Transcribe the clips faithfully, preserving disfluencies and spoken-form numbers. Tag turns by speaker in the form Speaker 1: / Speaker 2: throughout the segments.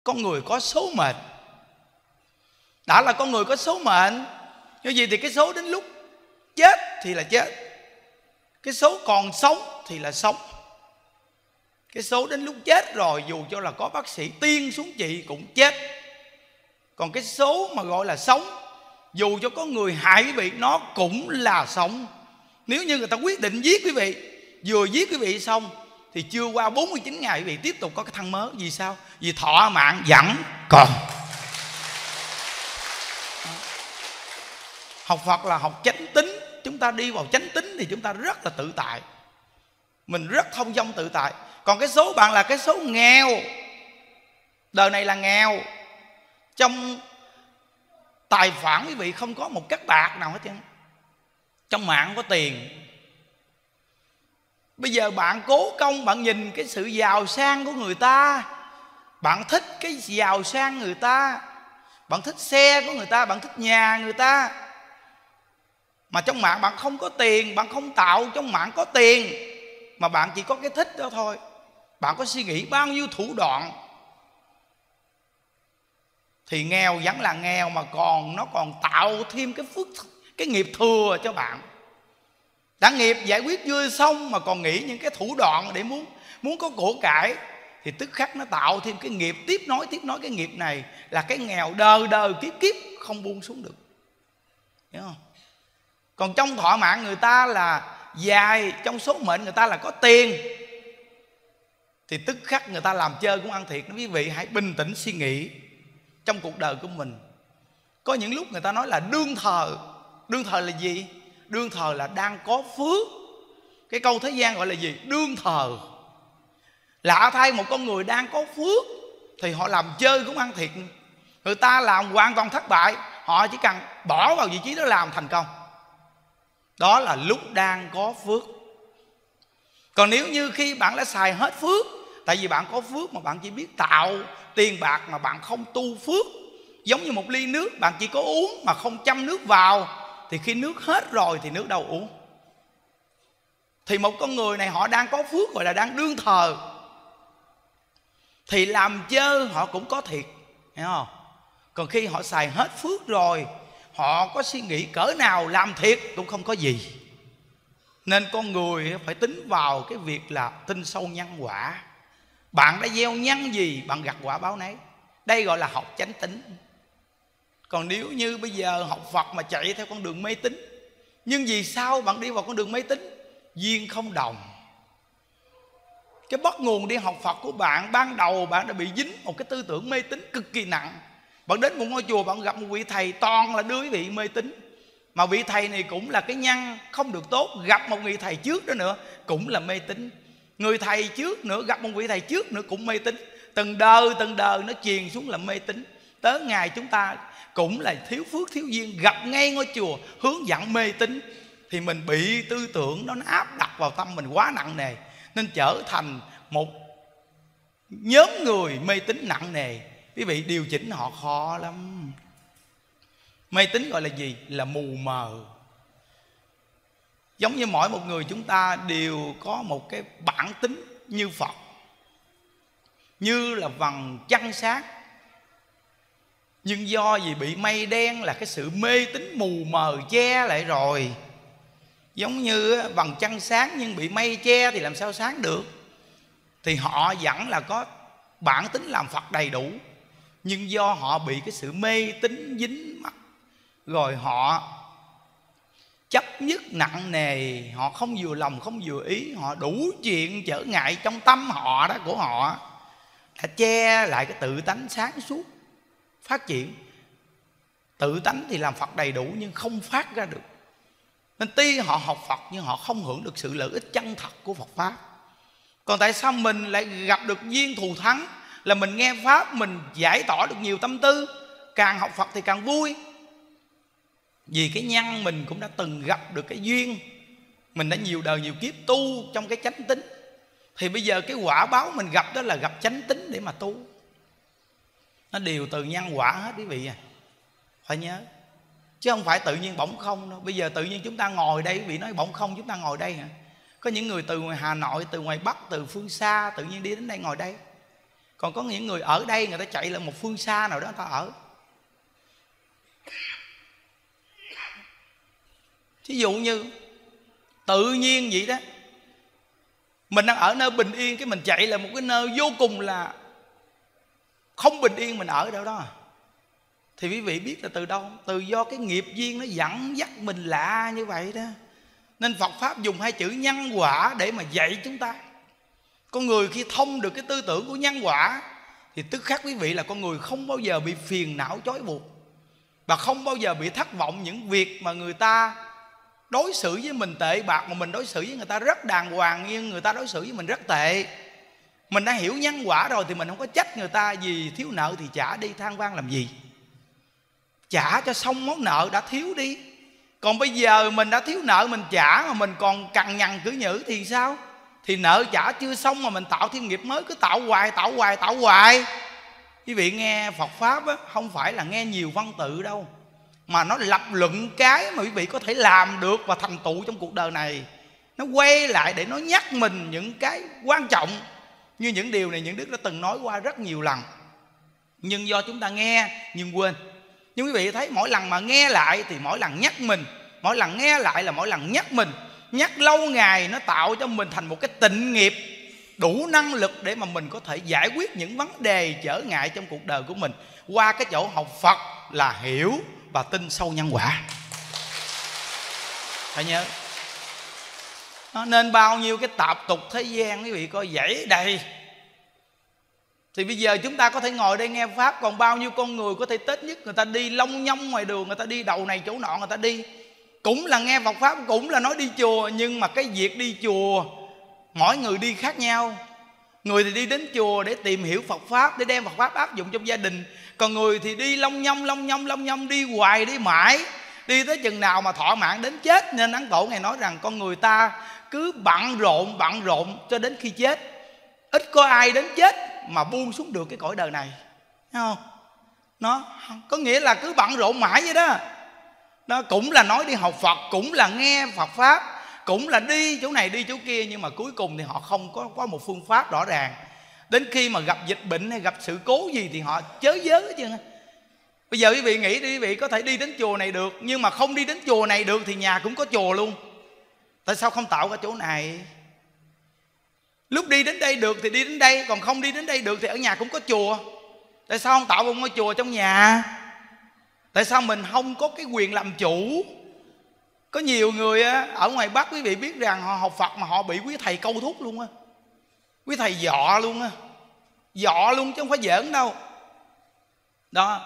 Speaker 1: con người có số mệnh. Đã là con người có số mệnh, như gì thì cái số đến lúc chết thì là chết, cái số còn sống thì là sống. Cái số đến lúc chết rồi, dù cho là có bác sĩ tiên xuống trị cũng chết. Còn cái số mà gọi là sống, dù cho có người hại quý vị, nó cũng là sống. Nếu như người ta quyết định giết quý vị, vừa giết quý vị xong thì chưa qua bốn mươi chín ngày quý vị tiếp tục có cái thân mới. Vì sao? Vì thọ mạng vẫn còn. Học Phật là học chánh tính. Chúng ta đi vào chánh tính thì chúng ta rất là tự tại, mình rất thông dong tự tại. Còn cái số bạn là cái số nghèo. Đời này là nghèo. Trong tài khoản quý vị không có một cắc bạc nào hết trơn. Trong mạng không có tiền. Bây giờ bạn cố công, bạn nhìn cái sự giàu sang của người ta, bạn thích cái giàu sang người ta, bạn thích xe của người ta, bạn thích nhà người ta, mà trong mạng bạn không có tiền. Bạn không tạo trong mạng có tiền, mà bạn chỉ có cái thích đó thôi. Bạn có suy nghĩ bao nhiêu thủ đoạn, thì nghèo vẫn là nghèo, mà còn nó còn tạo thêm cái phước, cái nghiệp thừa cho bạn. Đã nghiệp giải quyết chưa xong mà còn nghĩ những cái thủ đoạn để muốn muốn có của cải, thì tức khắc nó tạo thêm cái nghiệp tiếp nối tiếp nối. Cái nghiệp này là cái nghèo đời đời kiếp kiếp không buông xuống được, hiểu không? Còn trong thọ mạng người ta là dài, trong số mệnh người ta là có tiền, thì tức khắc người ta làm chơi cũng ăn thiệt. Quý vị hãy bình tĩnh suy nghĩ. Trong cuộc đời của mình có những lúc người ta nói là đương thời. Đương thời là gì? Đương thời là đang có phước. Cái câu thế gian gọi là gì? Đương thời. Lạ thay, một con người đang có phước thì họ làm chơi cũng ăn thiệt. Người ta làm hoàn toàn thất bại, họ chỉ cần bỏ vào vị trí đó làm thành công. Đó là lúc đang có phước. Còn nếu như khi bạn đã xài hết phước, tại vì bạn có phước mà bạn chỉ biết tạo tiền bạc mà bạn không tu phước. Giống như một ly nước, bạn chỉ có uống mà không châm nước vào, thì khi nước hết rồi thì nước đâu uống. Thì một con người này họ đang có phước, gọi là đang đương thời, thì làm chơi họ cũng có thiệt, hiểu không? Còn khi họ xài hết phước rồi, họ có suy nghĩ cỡ nào làm thiệt cũng không có gì. Nên con người phải tính vào cái việc là tin sâu nhân quả. Bạn đã gieo nhân gì, bạn gặt quả báo nấy. Đây gọi là học chánh tính. Còn nếu như bây giờ học Phật mà chạy theo con đường mê tín, nhưng vì sao bạn đi vào con đường mê tín? Duyên không đồng. Cái bắt nguồn đi học Phật của bạn, ban đầu bạn đã bị dính một cái tư tưởng mê tín cực kỳ nặng. Bạn đến một ngôi chùa, bạn gặp một vị thầy toàn là đưa quý vị mê tín. Mà vị thầy này cũng là cái nhân không được tốt. Gặp một vị thầy trước đó nữa cũng là mê tín. Người thầy trước nữa gặp một vị thầy trước nữa cũng mê tín. Từng đời từng đời nó truyền xuống là mê tín. Tới ngày chúng ta cũng là thiếu phước thiếu duyên, gặp ngay ngôi chùa hướng dẫn mê tín, thì mình bị tư tưởng đó nó áp đặt vào tâm mình quá nặng nề, nên trở thành một nhóm người mê tín nặng nề. Quý vị điều chỉnh họ khó lắm. Mê tín gọi là gì? Là mù mờ. Giống như mỗi một người chúng ta đều có một cái bản tính như Phật, như là vầng trăng sáng. Nhưng do vì bị mây đen là cái sự mê tín mù mờ che lại rồi. Giống như vầng trăng sáng nhưng bị mây che thì làm sao sáng được. Thì họ vẫn là có bản tính làm Phật đầy đủ, nhưng do họ bị cái sự mê tín dính mắc, rồi họ chấp nhất nặng nề, họ không vừa lòng không vừa ý, họ đủ chuyện trở ngại trong tâm họ đó của họ, đã che lại cái tự tánh sáng suốt phát triển. Tự tánh thì làm Phật đầy đủ nhưng không phát ra được. Nên tuy họ học Phật nhưng họ không hưởng được sự lợi ích chân thật của Phật Pháp. Còn tại sao mình lại gặp được duyên thù thắng, là mình nghe Pháp, mình giải tỏa được nhiều tâm tư. Càng học Phật thì càng vui. Vì cái nhân mình cũng đã từng gặp được cái duyên, mình đã nhiều đời nhiều kiếp tu trong cái chánh tính, thì bây giờ cái quả báo mình gặp đó là gặp chánh tính để mà tu. Nó đều từ nhân quả hết quý vị à. Phải nhớ. Chứ không phải tự nhiên bỗng không đâu. Bây giờ tự nhiên chúng ta ngồi đây, quý vị nói bỗng không chúng ta ngồi đây hả? Có những người từ ngoài Hà Nội, từ ngoài Bắc, từ phương xa tự nhiên đi đến đây ngồi đây. Còn có những người ở đây người ta chạy lên một phương xa nào đó người ta ở. Thí dụ như tự nhiên vậy đó, mình đang ở nơi bình yên, cái mình chạy là một cái nơi vô cùng là không bình yên, mình ở đâu đó. Thì quý vị biết là từ đâu? Từ do cái nghiệp duyên nó dẫn dắt mình lạ như vậy đó. Nên Phật Pháp dùng hai chữ nhân quả để mà dạy chúng ta. Con người khi thông được cái tư tưởng của nhân quả thì tức khắc quý vị là con người không bao giờ bị phiền não trói buộc, và không bao giờ bị thất vọng những việc mà người ta đối xử với mình tệ bạc, mà mình đối xử với người ta rất đàng hoàng, nhưng người ta đối xử với mình rất tệ. Mình đã hiểu nhân quả rồi thì mình không có trách người ta, vì thiếu nợ thì trả đi, than vang làm gì. Trả cho xong món nợ đã thiếu đi. Còn bây giờ mình đã thiếu nợ mình trả mà mình còn cằn nhằn cứ nhữ thì sao? Thì nợ trả chưa xong mà mình tạo thêm nghiệp mới, cứ tạo hoài tạo hoài tạo hoài. Quý vị nghe Phật Pháp á, không phải là nghe nhiều văn tự đâu, mà nó lập luận cái mà quý vị có thể làm được và thành tựu trong cuộc đời này. Nó quay lại để nó nhắc mình những cái quan trọng, như những điều này những Đức đã từng nói qua rất nhiều lần. Nhưng do chúng ta nghe nhưng quên. Nhưng quý vị thấy mỗi lần mà nghe lại thì mỗi lần nhắc mình, mỗi lần nghe lại là mỗi lần nhắc mình. Nhắc lâu ngày nó tạo cho mình thành một cái tịnh nghiệp đủ năng lực để mà mình có thể giải quyết những vấn đề trở ngại trong cuộc đời của mình qua cái chỗ học Phật là hiểu và tin sâu nhân quả. Phải nhớ. Nó nên bao nhiêu cái tạp tục thế gian quý vị coi dãy đầy. Thì bây giờ chúng ta có thể ngồi đây nghe Pháp, còn bao nhiêu con người có thể Tết nhất người ta đi long nhong ngoài đường, người ta đi đầu này chỗ nọ người ta đi, cũng là nghe Phật Pháp, cũng là nói đi chùa. Nhưng mà cái việc đi chùa mỗi người đi khác nhau. Người thì đi đến chùa để tìm hiểu Phật Pháp, để đem Phật Pháp áp dụng trong gia đình. Còn người thì đi long nhong long nhong long nhong, đi hoài đi mãi, đi tới chừng nào mà thọ mạng đến chết. Nên Ấn Tổ Ngài nói rằng con người ta cứ bận rộn bận rộn cho đến khi chết. Ít có ai đến chết mà buông xuống được cái cõi đời này, thấy không? Nó có nghĩa là cứ bận rộn mãi vậy đó. Nó cũng là nói đi học Phật, cũng là nghe Phật Pháp, cũng là đi chỗ này đi chỗ kia, nhưng mà cuối cùng thì họ không có, có một phương pháp rõ ràng. Đến khi mà gặp dịch bệnh hay gặp sự cố gì thì họ chớ vớ chứ. Bây giờ quý vị nghĩ đi, quý vị có thể đi đến chùa này được, nhưng mà không đi đến chùa này được thì nhà cũng có chùa luôn. Tại sao không tạo ra chỗ này? Lúc đi đến đây được thì đi đến đây, còn không đi đến đây được thì ở nhà cũng có chùa. Tại sao không tạo một ngôi chùa trong nhà? Tại sao mình không có cái quyền làm chủ? Có nhiều người á, ở ngoài Bắc quý vị biết rằng họ học Phật mà họ bị quý thầy câu thúc luôn á. Quý thầy dọ luôn á. Dọ luôn chứ không phải giỡn đâu. Đó.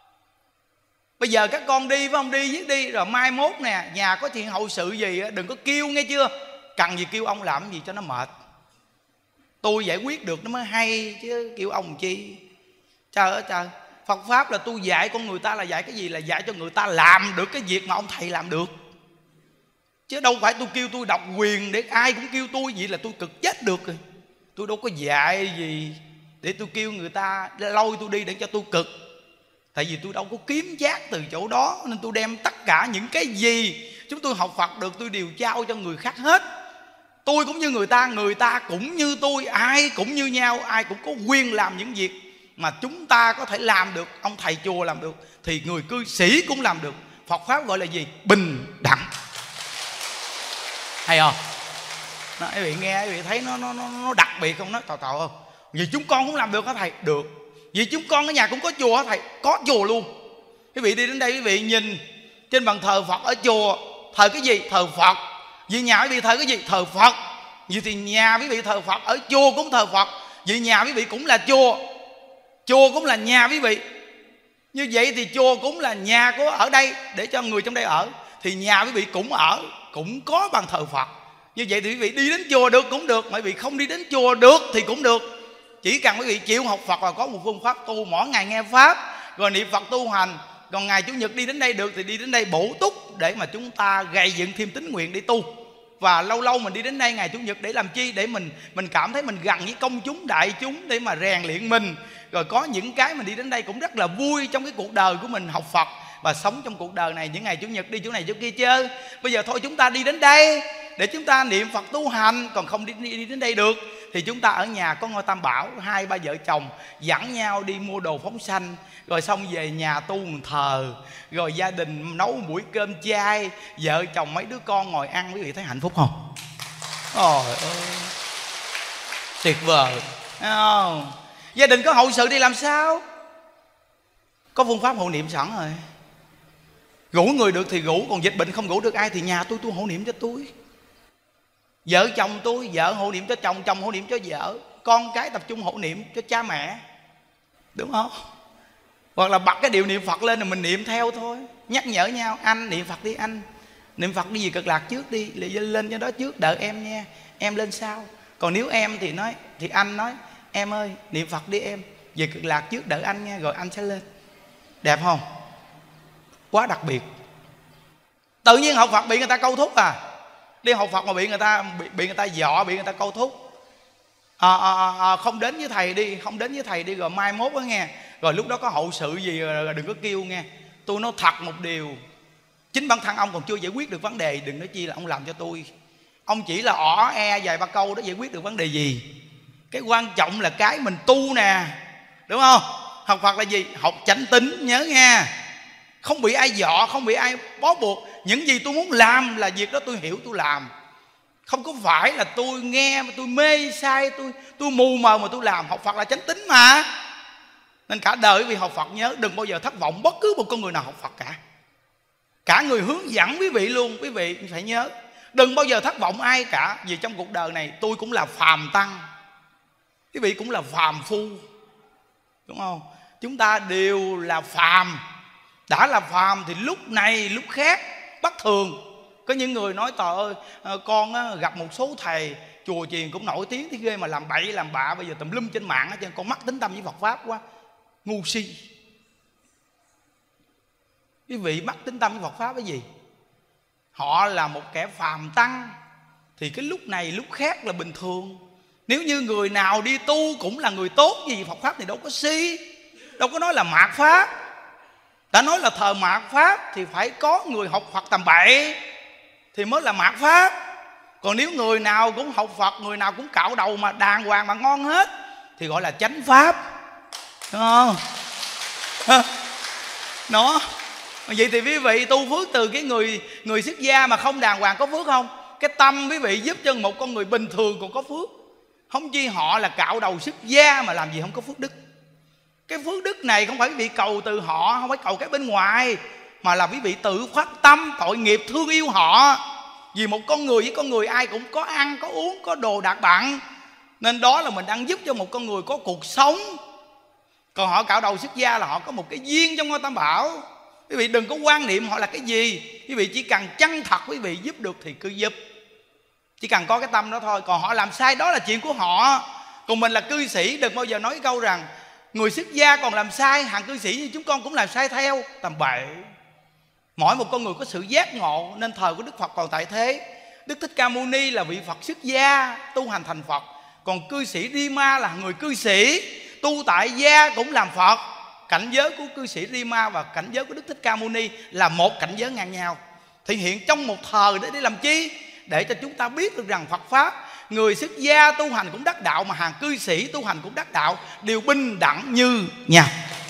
Speaker 1: Bây giờ các con đi phải không? Đi viết đi, rồi mai mốt nè, nhà có chuyện hậu sự gì á, đừng có kêu nghe chưa? Cần gì kêu ông làm gì cho nó mệt. Tôi giải quyết được nó mới hay chứ kêu ông chi. Trời ơi trời. Phật Pháp là tôi dạy con người ta là dạy cái gì? Là dạy cho người ta làm được cái việc mà ông thầy làm được. Chứ đâu phải tôi kêu tôi độc quyền để ai cũng kêu tôi, vậy là tôi cực chết được rồi. Tôi đâu có dạy gì để tôi kêu người ta lôi tôi đi để cho tôi cực. Tại vì tôi đâu có kiếm chác từ chỗ đó, nên tôi đem tất cả những cái gì chúng tôi học Phật được tôi đều trao cho người khác hết. Tôi cũng như người ta, người ta cũng như tôi, ai cũng như nhau, ai cũng có quyền làm những việc mà chúng ta có thể làm được, ông thầy chùa làm được, thì người cư sĩ cũng làm được. Phật Pháp gọi là gì? Bình đẳng. Hay không? Đó, quý vị nghe, quý vị thấy nó, nó, nó đặc biệt không? Nó tào tào không? Vì chúng con cũng làm được hả thầy? Được. Vì chúng con ở nhà cũng có chùa hả thầy? Có chùa luôn. Quý vị đi đến đây quý vị nhìn trên bàn thờ Phật ở chùa, thờ cái gì? Thờ Phật. Vì nhà quý vị thờ cái gì? Thờ Phật. Vì thì nhà quý vị thờ Phật, ở chùa cũng thờ Phật. Vì nhà quý vị cũng là chùa, chùa cũng là nhà quý vị. Như vậy thì chùa cũng là nhà của ở đây để cho người trong đây ở. Thì nhà quý vị cũng ở, cũng có bàn thờ Phật. Như vậy thì quý vị đi đến chùa được cũng được, mà quý vị không đi đến chùa được thì cũng được. Chỉ cần quý vị chịu học Phật và có một phương pháp tu, mỗi ngày nghe Pháp rồi niệm Phật tu hành. Còn ngày Chủ nhật đi đến đây được thì đi đến đây bổ túc để mà chúng ta gây dựng thêm tín nguyện để tu. Và lâu lâu mình đi đến đây ngày Chủ nhật để làm chi? Để mình mình cảm thấy mình gần với công chúng đại chúng để mà rèn luyện mình. Rồi có những cái mình đi đến đây cũng rất là vui trong cái cuộc đời của mình học Phật và sống trong cuộc đời này. Những ngày Chủ nhật đi chỗ này chỗ kia chơi. Bây giờ thôi chúng ta đi đến đây để chúng ta niệm Phật tu hành. Còn không đi, đi, đi đến đây được thì chúng ta ở nhà có ngôi Tam Bảo, hai ba vợ chồng dẫn nhau đi mua đồ phóng sanh, rồi xong về nhà tu một thờ, rồi gia đình nấu một buổi cơm chay, vợ chồng mấy đứa con ngồi ăn. Quý vị thấy hạnh phúc không? Trời ơi, tuyệt vời, thấy không? Gia đình có hậu sự đi làm sao? Có phương pháp hộ niệm sẵn rồi. Rủ người được thì rủ, còn dịch bệnh không rủ được ai thì nhà tôi tôi hộ niệm cho tôi. Vợ chồng tôi, vợ hộ niệm cho chồng, chồng hộ niệm cho vợ, con cái tập trung hộ niệm cho cha mẹ, đúng không? Hoặc là bật cái điệu niệm Phật lên rồi mình niệm theo thôi, nhắc nhở nhau, anh niệm Phật đi anh, niệm Phật đi về Cực Lạc trước đi, lên cho đó trước, đợi em nha, em lên sau. Còn nếu em thì nói, thì anh nói, em ơi niệm Phật đi em, về Cực Lạc trước đợi anh nha, rồi anh sẽ lên. Đẹp không? Quá đặc biệt. Tự nhiên học Phật bị người ta câu thúc à. Đi học Phật mà bị người ta bị, bị người ta dọ, bị người ta câu thúc. à, à, à, Không đến với thầy đi, không đến với thầy đi, rồi mai mốt đó nghe, rồi lúc đó có hậu sự gì rồi đừng có kêu nghe. Tôi nói thật một điều, chính bản thân ông còn chưa giải quyết được vấn đề, đừng nói chi là ông làm cho tôi. Ông chỉ là ỏ e vài ba câu đó giải quyết được vấn đề gì. Cái quan trọng là cái mình tu nè, đúng không? Học Phật là gì? Học chánh tín, nhớ nha. Không bị ai dọ, không bị ai bó buộc. Những gì tôi muốn làm là việc đó tôi hiểu tôi làm. Không có phải là tôi nghe mà tôi mê sai, tôi tôi mù mờ mà tôi làm. Học Phật là chánh tín mà. Nên cả đời vì học Phật nhớ đừng bao giờ thất vọng bất cứ một con người nào học Phật cả. Cả người hướng dẫn quý vị luôn, quý vị phải nhớ đừng bao giờ thất vọng ai cả. Vì trong cuộc đời này tôi cũng là phàm tăng, quý vị cũng là phàm phu, đúng không? Chúng ta đều là phàm. Đã là phàm thì lúc này lúc khác bất thường. Có những người nói trời ơi, con gặp một số thầy chùa chiền cũng nổi tiếng thế ghê mà làm bậy làm bạ, bây giờ tùm lum trên mạng cho con mắc tính tâm với Phật pháp quá. Ngu si. Quý vị mắc tính tâm với Phật pháp cái gì? Họ là một kẻ phàm tăng thì cái lúc này lúc khác là bình thường. Nếu như người nào đi tu cũng là người tốt gì Phật pháp thì đâu có si, đâu có nói là mạt pháp. Đã nói là thờ mạt pháp thì phải có người học Phật tầm bậy thì mới là mạt pháp. Còn nếu người nào cũng học Phật, người nào cũng cạo đầu mà đàng hoàng mà ngon hết thì gọi là chánh pháp, đúng không? Nó vậy thì quý vị tu phước từ cái người người xuất gia mà không đàng hoàng có phước không? Cái tâm quý vị giúp cho một con người bình thường còn có phước. Không chi họ là cạo đầu xuất gia mà làm gì không có phước đức. Cái phước đức này không phải quý vị cầu từ họ, không phải cầu cái bên ngoài, mà là quý vị tự phát tâm tội nghiệp thương yêu họ. Vì một con người với con người ai cũng có ăn, có uống, có đồ đạc bặn, nên đó là mình đang giúp cho một con người có cuộc sống. Còn họ cạo đầu xuất gia là họ có một cái duyên trong ngôi Tam Bảo. Quý vị đừng có quan niệm họ là cái gì. Quý vị chỉ cần chân thật quý vị giúp được thì cứ giúp, chỉ cần có cái tâm đó thôi. Còn họ làm sai đó là chuyện của họ. Còn mình là cư sĩ đừng bao giờ nói câu rằng người xuất gia còn làm sai, hàng cư sĩ như chúng con cũng làm sai theo. Tầm bậy. Mỗi một con người có sự giác ngộ, nên thời của Đức Phật còn tại thế. Đức Thích Ca Mâu Ni là vị Phật xuất gia tu hành thành Phật. Còn cư sĩ Rima là người cư sĩ tu tại gia cũng làm Phật. Cảnh giới của cư sĩ Rima và cảnh giới của Đức Thích Ca Mâu Ni là một cảnh giới ngang nhau, thể hiện trong một thời để, để làm chi? Để cho chúng ta biết được rằng Phật Pháp, người xuất gia tu hành cũng đắc đạo, mà hàng cư sĩ tu hành cũng đắc đạo, đều bình đẳng như nhau.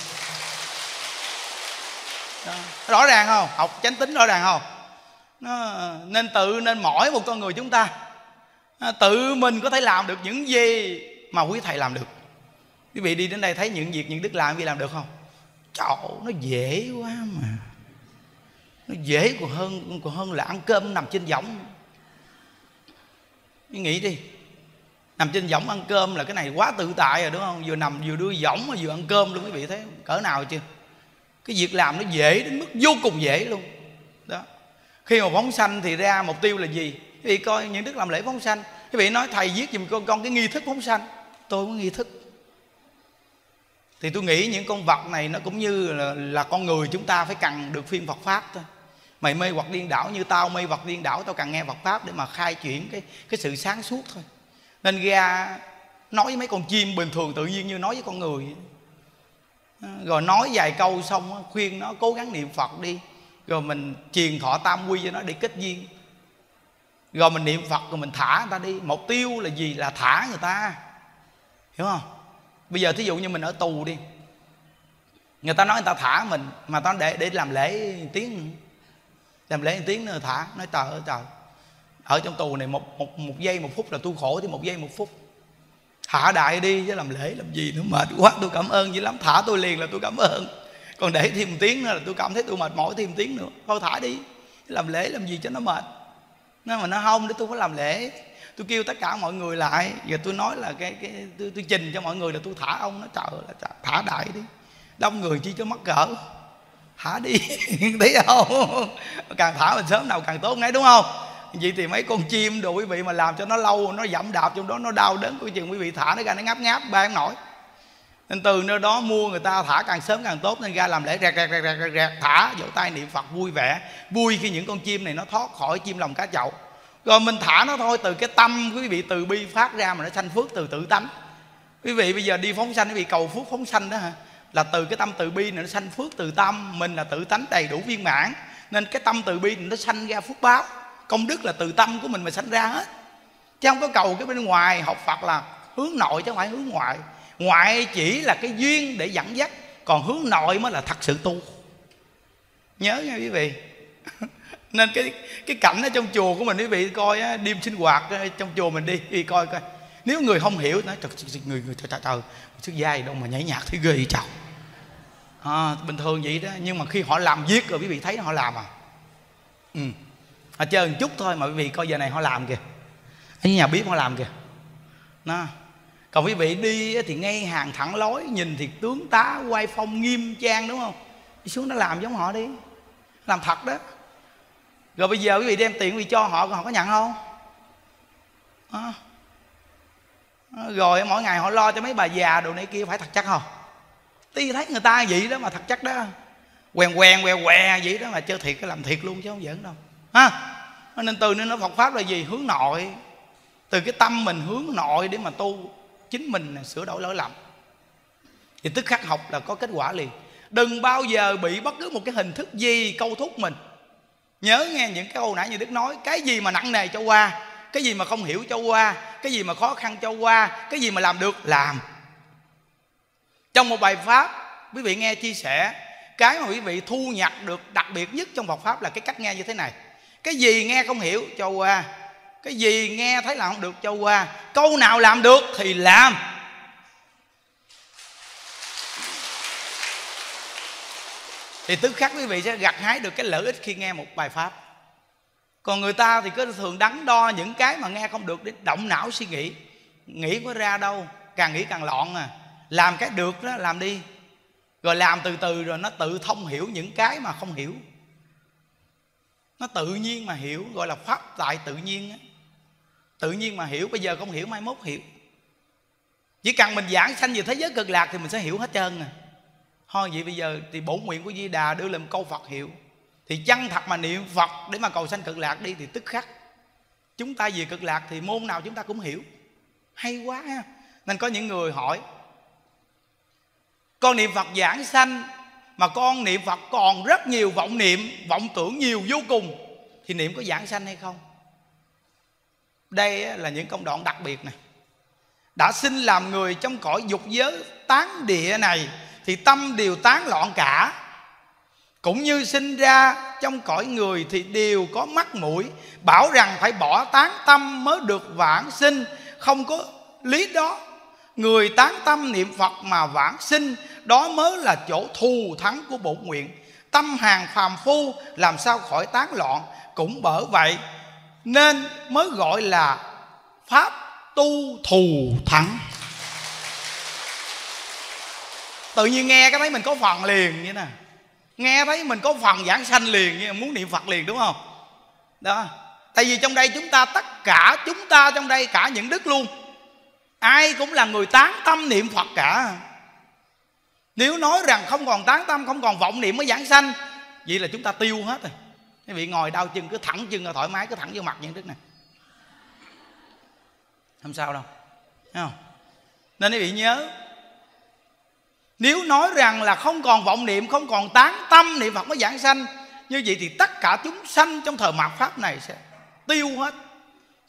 Speaker 1: Đó. Rõ ràng không? Học chánh tín rõ ràng không? Nó, nên tự nên mỗi một con người chúng ta tự mình có thể làm được những gì mà quý thầy làm được. Quý vị đi đến đây thấy những việc những đức làm, quý vị làm được không? Trời, nó dễ quá mà. Nó dễ còn hơn còn hơn là ăn cơm nằm trên võng. Quý nghĩ đi, nằm trên võng ăn cơm là cái này quá tự tại rồi, đúng không? Vừa nằm vừa đưa võng mà vừa ăn cơm luôn. Quý vị thấy cỡ nào chưa? Cái việc làm nó dễ đến mức vô cùng dễ luôn đó. Khi mà phóng sanh thì ra mục tiêu là gì? Quý vị coi những đức làm lễ phóng sanh, quý vị nói thầy viết giùm con con cái nghi thức phóng sanh. Tôi có nghi thức thì tôi nghĩ những con vật này nó cũng như là, là con người chúng ta phải cần được phiên Phật Pháp thôi. Mày mê hoặc điên đảo như tao mê hoặc điên đảo, tao cần nghe Phật Pháp để mà khai chuyển cái, cái sự sáng suốt thôi. Nên ra nói với mấy con chim bình thường tự nhiên như nói với con người. Rồi nói vài câu xong khuyên nó cố gắng niệm Phật đi, rồi mình truyền thọ tam quy cho nó để kết duyên. Rồi mình niệm Phật rồi mình thả người ta đi. Mục tiêu là gì? Là thả người ta, hiểu không? Bây giờ thí dụ như mình ở tù đi, người ta nói người ta thả mình, mà ta để để làm lễ tiếng, làm lễ tiếng nữa thả. Nói trời ơi trời, ở trong tù này một, một, một giây một phút là tôi khổ, thì một giây một phút thả đại đi chứ làm lễ làm gì nữa, mệt quá. Tôi cảm ơn dữ lắm, thả tôi liền là tôi cảm ơn, còn để thêm một tiếng nữa là tôi cảm thấy tôi mệt mỏi thêm một tiếng nữa. Thôi thả đi, làm lễ làm gì cho nó mệt. Nó mà nó không, để tôi phải làm lễ. Tôi kêu tất cả mọi người lại, giờ tôi nói là cái, cái tôi, tôi trình cho mọi người là tôi thả ông. Nó trời ơi, thả đại đi, đông người chi cho mắc cỡ, thả đi. Thấy không? Càng thả mình sớm nào càng tốt ngay, đúng không? Vậy thì mấy con chim đồ quý vị mà làm cho nó lâu, nó dẫm đạp trong đó nó đau đớn, coi chừng quý vị thả nó ra nó ngáp ngáp ba không nổi. Nên từ nơi đó mua người ta thả càng sớm càng tốt, nên ra làm lễ rẹt rẹt rẹt rẹt rẹt, thả vỗ tay niệm Phật vui vẻ, vui khi những con chim này nó thoát khỏi chim lòng cá chậu. Rồi mình thả nó thôi, từ cái tâm quý vị từ bi phát ra mà nó sanh phước từ tự tánh. Quý vị bây giờ đi phóng sanh, quý vị cầu phước phóng sanh đó hả, là từ cái tâm từ bi này nó sanh phước từ tâm. Mình là tự tánh đầy đủ viên mãn, nên cái tâm từ bi này nó sanh ra phước báo. Công đức là từ tâm của mình mà sanh ra hết, chứ không có cầu cái bên ngoài. Học Phật là hướng nội chứ không phải hướng ngoại. Ngoại chỉ là cái duyên để dẫn dắt, còn hướng nội mới là thật sự tu. Nhớ nha quý vị. Nên cái cái cảnh ở trong chùa của mình, quý vị coi á, đêm sinh hoạt trong chùa mình đi, quý vị coi coi. Nếu người không hiểu nói trời người người trời trời, trời xuất gia gì đâu mà nhảy nhạc thấy ghê vậy trời. À, bình thường vậy đó, nhưng mà khi họ làm việc rồi quý vị thấy họ làm à. Ừ. Họ chơi một chút thôi mà quý vị coi giờ này họ làm kìa. Ở nhà bếp họ làm kìa. Nó. Còn quý vị đi thì ngay hàng thẳng lối, nhìn thì tướng tá quay phong nghiêm trang, đúng không? Đi xuống nó làm giống họ đi, làm thật đó. Rồi bây giờ quý vị đem tiền quý vị cho họ, họ có nhận không? À. Rồi mỗi ngày họ lo cho mấy bà già đồ này kia, phải thật chắc không? Tí thấy người ta vậy đó mà thật chắc đó, quen quen què què vậy đó mà chơi thiệt, cái làm thiệt luôn chứ không giỡn đâu ha. Nên từ nên nó Phật pháp là gì? Hướng nội. Từ cái tâm mình hướng nội để mà tu chính mình sửa đổi lỗi lầm, thì tức khắc học là có kết quả liền. Đừng bao giờ bị bất cứ một cái hình thức gì câu thúc mình. Nhớ nghe những cái câu nãy như Đức nói, cái gì mà nặng nề cho qua, cái gì mà không hiểu cho qua, cái gì mà khó khăn cho qua, cái gì mà làm được làm. Trong một bài pháp quý vị nghe chia sẻ, cái mà quý vị thu nhặt được đặc biệt nhất trong Phật pháp là cái cách nghe như thế này. Cái gì nghe không hiểu cho qua, cái gì nghe thấy làm không được cho qua, câu nào làm được thì làm. Thì tức khắc quý vị sẽ gặt hái được cái lợi ích khi nghe một bài pháp. Còn người ta thì cứ thường đắn đo những cái mà nghe không được để động não suy nghĩ, nghĩ có ra đâu, càng nghĩ càng loạn à. Làm cái được đó làm đi, rồi làm từ từ rồi nó tự thông hiểu những cái mà không hiểu. Nó tự nhiên mà hiểu, gọi là pháp tại tự nhiên á. Tự nhiên mà hiểu, bây giờ không hiểu mai mốt hiểu. Chỉ cần mình giảng sanh về thế giới cực lạc thì mình sẽ hiểu hết trơn nè. Thôi vậy bây giờ thì bổn nguyện của Di Đà đưa lên câu Phật hiệu, thì chân thật mà niệm Phật để mà cầu sanh cực lạc đi, thì tức khắc chúng ta về cực lạc thì môn nào chúng ta cũng hiểu. Hay quá ha. Nên có những người hỏi, con niệm Phật giảng sanh mà con niệm Phật còn rất nhiều vọng niệm, vọng tưởng nhiều vô cùng, thì niệm có giảng sanh hay không? Đây là những công đoạn đặc biệt này. Đã sinh làm người trong cõi dục giới tán địa này thì tâm đều tán loạn cả. Cũng như sinh ra trong cõi người thì đều có mắt mũi, bảo rằng phải bỏ tán tâm mới được vãng sinh, không có lý đó. Người tán tâm niệm Phật mà vãng sinh, đó mới là chỗ thù thắng của bổn nguyện. Tâm hàng phàm phu làm sao khỏi tán loạn. Cũng bởi vậy nên mới gọi là pháp tu thù thắng. Tự nhiên nghe cái thấy mình có phần liền như nè, nghe thấy mình có phần giảng sanh liền, như muốn niệm Phật liền, đúng không? Đó. Tại vì trong đây chúng ta, tất cả chúng ta trong đây, cả những đức luôn, ai cũng là người tán tâm niệm Phật cả. Nếu nói rằng không còn tán tâm, không còn vọng niệm mới giảng sanh, vậy là chúng ta tiêu hết rồi. Quý vị ngồi đau chân cứ thẳng chân là thoải mái, cứ thẳng vô mặt những đức này, không sao đâu. Thấy không? Nên quý vị nhớ, nếu nói rằng là không còn vọng niệm, không còn tán tâm niệm Phật mới giảng sanh, như vậy thì tất cả chúng sanh trong thời mạt pháp này sẽ tiêu hết.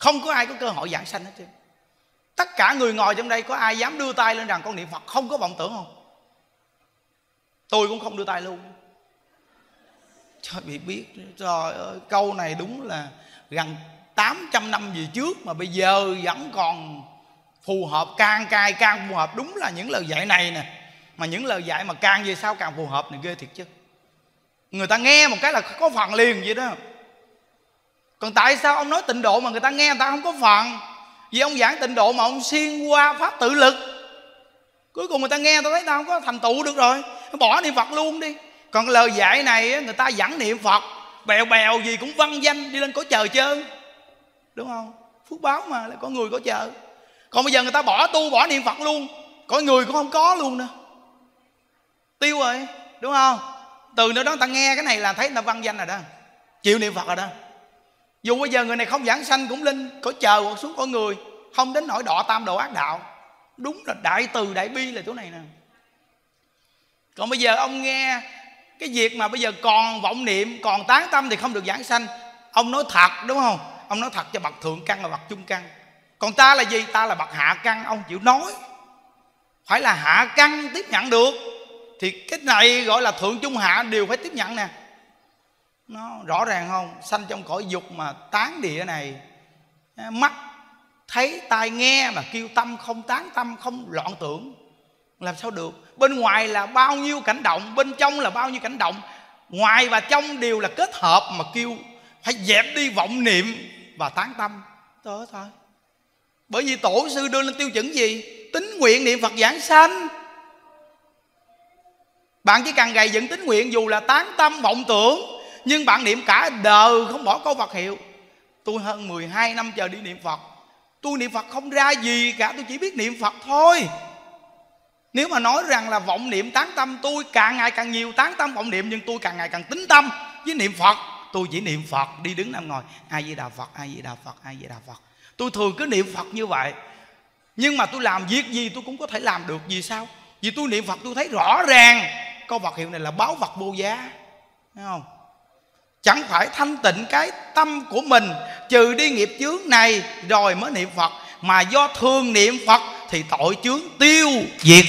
Speaker 1: Không có ai có cơ hội giảng sanh hết trơn. Tất cả người ngồi trong đây có ai dám đưa tay lên rằng con niệm Phật không có vọng tưởng không? Tôi cũng không đưa tay luôn. Trời bị biết. Trời ơi, câu này đúng là gần tám trăm năm về trước mà bây giờ vẫn còn phù hợp, càng cài càng phù hợp. Đúng là những lời dạy này nè, mà những lời dạy mà càng về sau càng phù hợp này ghê thiệt chứ. Người ta nghe một cái là có phần liền vậy đó. Còn tại sao ông nói tịnh độ mà người ta nghe người ta không có phần? Vì ông giảng tịnh độ mà ông xuyên qua pháp tự lực, cuối cùng người ta nghe tôi thấy ta không có thành tựu được rồi, bỏ niệm Phật luôn đi. Còn lời dạy này người ta vẫn niệm Phật, bèo bèo gì cũng văn danh đi lên cõi trời chơi, đúng không? Phước báo mà, lại có người có trời. Còn bây giờ người ta bỏ tu, bỏ niệm Phật luôn, cõi người cũng không có luôn nữa, tiêu rồi, đúng không? Từ nơi đó người ta nghe cái này là thấy người ta văn danh rồi đó, chịu niệm Phật rồi đó. Dù bây giờ người này không giảng sanh cũng lên cõi trời hoặc xuống cõi người, không đến nỗi đọa tam độ ác đạo. Đúng là đại từ đại bi là chỗ này nè. Còn bây giờ ông nghe cái việc mà bây giờ còn vọng niệm, còn tán tâm thì không được giảng sanh. Ông nói thật, đúng không? Ông nói thật cho bậc thượng căn và bậc trung căn. Còn ta là gì? Ta là bậc hạ căn, ông chịu nói. Phải là hạ căn tiếp nhận được, thì cái này gọi là thượng trung hạ đều phải tiếp nhận nè. Nó rõ ràng không? Sanh trong cõi dục mà tán địa này, mắt thấy tai nghe mà kêu tâm không tán tâm, không loạn tưởng, làm sao được? Bên ngoài là bao nhiêu cảnh động, bên trong là bao nhiêu cảnh động, ngoài và trong đều là kết hợp, mà kêu phải dẹp đi vọng niệm và tán tâm. Đó thôi. Bởi vì tổ sư đưa lên tiêu chuẩn gì? Tín nguyện niệm Phật giảng sanh. Bạn chỉ cần gầy dựng tín nguyện, dù là tán tâm vọng tưởng, nhưng bạn niệm cả đời không bỏ câu Phật hiệu. Tôi hơn mười hai năm chờ đi niệm Phật, tôi niệm Phật không ra gì cả, tôi chỉ biết niệm Phật thôi. Nếu mà nói rằng là vọng niệm tán tâm, tôi càng ngày càng nhiều tán tâm vọng niệm, nhưng tôi càng ngày càng tín tâm với niệm Phật. Tôi chỉ niệm Phật, đi đứng nằm ngồi, A Di Đà Phật, A Di Đà Phật, A Di Đà Phật. Tôi thường cứ niệm Phật như vậy. Nhưng mà tôi làm việc gì tôi cũng có thể làm được. Vì sao? Vì tôi niệm Phật tôi thấy rõ ràng câu Phật hiệu này là báu vật vô giá, thấy không? Chẳng phải thanh tịnh cái tâm của mình, trừ đi nghiệp chướng này rồi mới niệm Phật, mà do thường niệm Phật thì tội chướng tiêu diệt.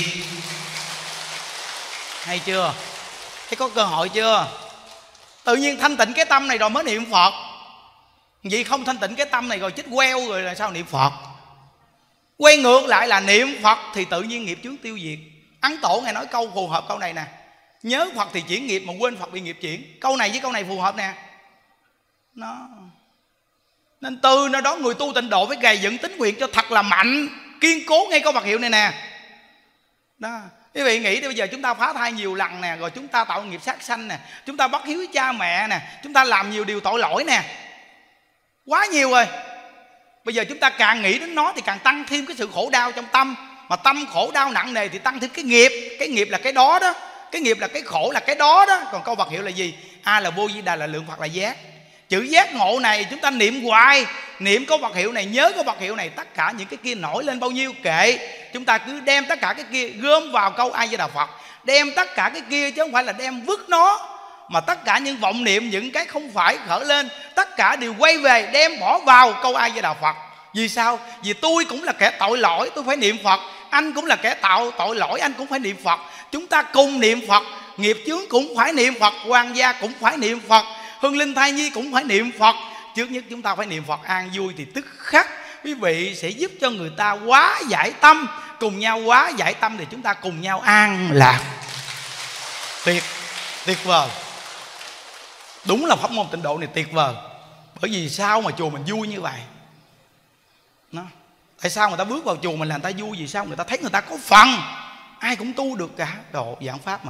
Speaker 1: Hay chưa? Thấy có cơ hội chưa? Tự nhiên thanh tịnh cái tâm này rồi mới niệm Phật. Vậy không thanh tịnh cái tâm này rồi chết queo rồi là sao niệm Phật? Quay ngược lại là niệm Phật thì tự nhiên nghiệp chướng tiêu diệt. Ấn Tổ Ngài nói câu phù hợp câu này nè: nhớ Phật thì chuyển nghiệp, mà quên Phật bị nghiệp chuyển. Câu này với câu này phù hợp nè. Nó nên từ nơi đó người tu tịnh độ phải gầy dựng tín nguyện cho thật là mạnh, kiên cố ngay câu Phật hiệu này nè. Đó. Quý vị nghĩ đi, bây giờ chúng ta phá thai nhiều lần nè, rồi chúng ta tạo nghiệp sát sanh nè, chúng ta bất hiếu với cha mẹ nè, chúng ta làm nhiều điều tội lỗi nè, quá nhiều rồi. Bây giờ chúng ta càng nghĩ đến nó thì càng tăng thêm cái sự khổ đau trong tâm. Mà tâm khổ đau nặng nề thì tăng thêm cái nghiệp. Cái nghiệp là cái đó đó, cái nghiệp là cái khổ là cái đó đó. Còn câu Phật hiệu là gì? A là vô vi đà, là lượng Phật, là giác. Chữ giác ngộ này chúng ta niệm hoài, niệm câu Phật hiệu này, nhớ câu Phật hiệu này, tất cả những cái kia nổi lên bao nhiêu kệ. Chúng ta cứ đem tất cả cái kia gom vào câu A Di Đà Phật, đem tất cả cái kia, chứ không phải là đem vứt nó. Mà tất cả những vọng niệm, những cái không phải khởi lên, tất cả đều quay về đem bỏ vào câu A Di Đà Phật. Vì sao? Vì tôi cũng là kẻ tội lỗi, tôi phải niệm Phật. Anh cũng là kẻ tạo tội lỗi, anh cũng phải niệm Phật. Chúng ta cùng niệm Phật. Nghiệp chướng cũng phải niệm Phật, hoàng gia cũng phải niệm Phật, hương linh thai nhi cũng phải niệm Phật. Trước nhất chúng ta phải niệm Phật an vui, thì tức khắc quý vị sẽ giúp cho người ta hóa giải tâm. Cùng nhau hóa giải tâm thì chúng ta cùng nhau an lạc. Tuyệt, tuyệt vời. Đúng là pháp môn tịnh độ này tuyệt vời. Bởi vì sao mà chùa mình vui như vậy? Nó. Tại sao người ta bước vào chùa mình là người ta vui? Vì sao? Người ta thấy người ta có phần, ai cũng tu được cả. Đồ giảng pháp mà.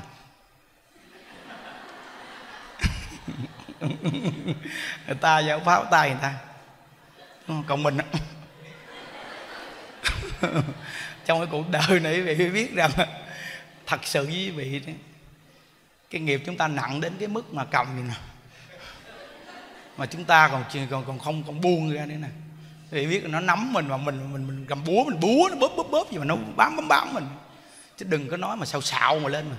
Speaker 1: Người ta giảng pháp tay người ta, còn mình trong cái cuộc đời này quý vị phải biết rằng thật sự với quý vị, cái nghiệp chúng ta nặng đến cái mức mà cầm gì nè, mà chúng ta còn còn còn không còn buông ra nữa nè. Quý vị biết là nó nắm mình, mà mình mình mình cầm búa, mình búa nó bóp bóp bóp gì mà nó bám bám bám mình. Chứ đừng có nói mà xào xạo mà lên mà.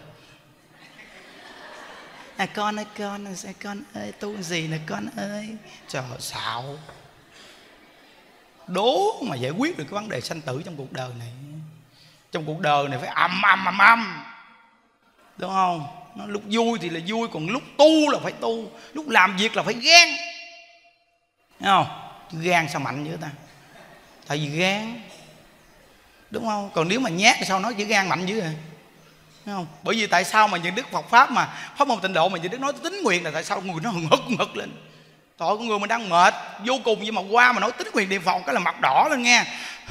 Speaker 1: À con ơi con ơi, con ơi tu gì nè con ơi. Trời xạo. đố mà giải quyết được cái vấn đề sanh tử trong cuộc đời này. Trong cuộc đời này phải ầm ầm ầm ầm, đúng không? Nó lúc vui thì là vui, còn lúc tu là phải tu, lúc làm việc là phải ghen, thấy không? Gan sao mạnh dữ ta? Tại vì gan, đúng không? Còn nếu mà nhát thì sao nói chữ gan mạnh dữ vậy? Thấy không? Bởi vì tại sao mà những đức Phật pháp mà pháp môn tịnh độ mà những đức nói tín nguyện là tại sao người nó hừng hực hừng hực lên? Tội con người mình đang mệt vô cùng, nhưng mà qua mà nói tín nguyện niệm Phật cái là mặt đỏ lên nghe.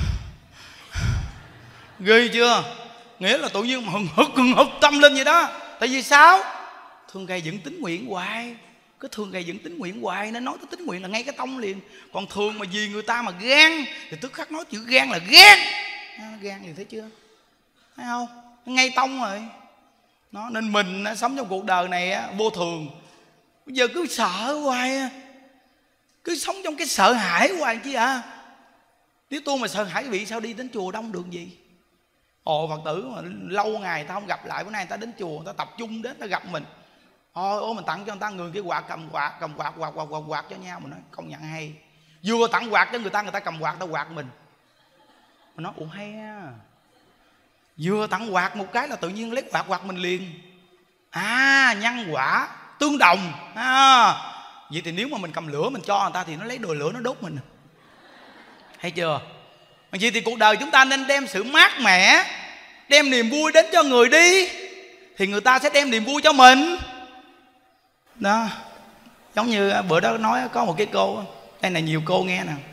Speaker 1: Ghê chưa? Nghĩa là tự nhiên mà hừng hực hừng hực tâm lên vậy đó. Tại vì sao? Thường gây dựng tín nguyện hoài, cứ thường gây dựng tín nguyện hoài nên nói tới tín nguyện là ngay cái tông liền. Còn thường mà vì người ta mà gan thì tức khắc nói chữ gan là gan. À, gan thì thấy chưa? Thấy không? Ngay tông rồi. Nó nên mình sống trong cuộc đời này vô thường. Bây giờ cứ sợ hoài, cứ sống trong cái sợ hãi hoài chứ à. Nếu tôi mà sợ hãi bị sao đi đến chùa đông được gì? Ồ, Phật tử mà lâu ngày ta không gặp lại, bữa nay người ta đến chùa, người ta tập trung đến, ta gặp mình. Ôi, ô mình tặng cho người ta người cái quạt, cầm quạt, cầm quạt, quạt, quạt, quạt, quạt cho nhau. Mình nói công nhận hay. Vừa tặng quạt cho người ta, người ta cầm quạt, ta quạt mình. Mình nói ủa hay ha. Vừa tặng quạt một cái là tự nhiên lấy quạt quạt mình liền. À, nhân quả tương đồng à. Vậy thì nếu mà mình cầm lửa mình cho người ta thì nó lấy đồ lửa nó đốt mình. Thấy chưa? Vậy thì cuộc đời chúng ta nên đem sự mát mẻ, đem niềm vui đến cho người đi, thì người ta sẽ đem niềm vui cho mình. Đó. Giống như bữa đó nói có một cái cô, đây này nhiều cô nghe nè.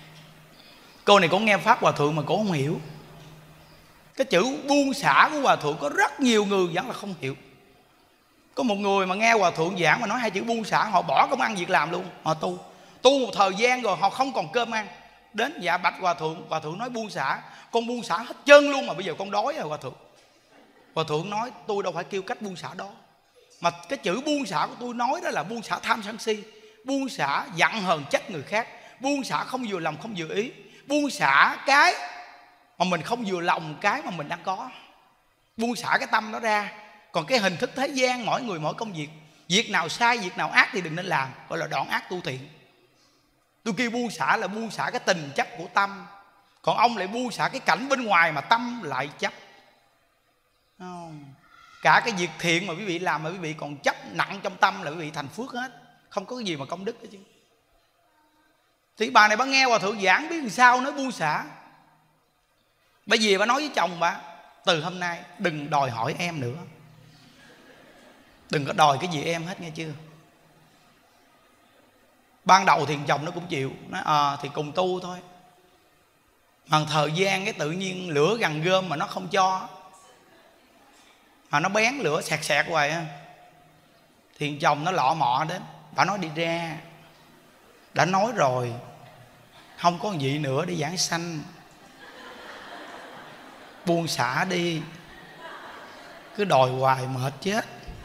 Speaker 1: Cô này cũng nghe pháp Hòa Thượng mà cô không hiểu. Cái chữ buông xả của Hòa Thượng có rất nhiều người vẫn là không hiểu. Có một người mà nghe Hòa Thượng giảng mà nói hai chữ buông xả, họ bỏ công ăn việc làm luôn, họ tu. Tu một thời gian rồi họ không còn cơm ăn. Đến dạ bạch Hòa Thượng, Hòa Thượng nói buông xả. Con buông xả hết chân luôn mà bây giờ con đói rồi Hòa Thượng. Hòa Thượng nói tôi đâu phải kêu cách buông xả đó. Mà cái chữ buông xả của tôi nói đó là buông xả tham sân si, buông xả giận hờn trách người khác, buông xả không vừa lòng không vừa ý, buông xả cái mà mình không vừa lòng cái mà mình đang có. Buông xả cái tâm đó ra. Còn cái hình thức thế gian mỗi người mỗi công việc, việc nào sai việc nào ác thì đừng nên làm, gọi là đoạn ác tu thiện. Tôi kêu buông xả là buông xả cái tình chấp của tâm. Còn ông lại buông xả cái cảnh bên ngoài mà tâm lại chấp. Không. Cả cái việc thiện mà quý vị làm mà quý vị còn chấp nặng trong tâm là quý vị thành phước hết. Không có cái gì mà công đức hết chứ. Thì bà này bà nghe Hòa Thượng giảng biết làm sao nói buông xả. Bà về bà nói với chồng bà, từ hôm nay đừng đòi hỏi em nữa, đừng có đòi cái gì em hết nghe chưa. Ban đầu thì chồng nó cũng chịu, nói ờ à, thì cùng tu thôi. Mà thời gian cái tự nhiên lửa gần gom mà nó không cho, mà nó bén lửa sẹt sẹt hoài á. Thì chồng nó lọ mọ đến, bà nói đi ra, đã nói rồi không có gì nữa để giảng sanh, buông xả đi, cứ đòi hoài mệt chết.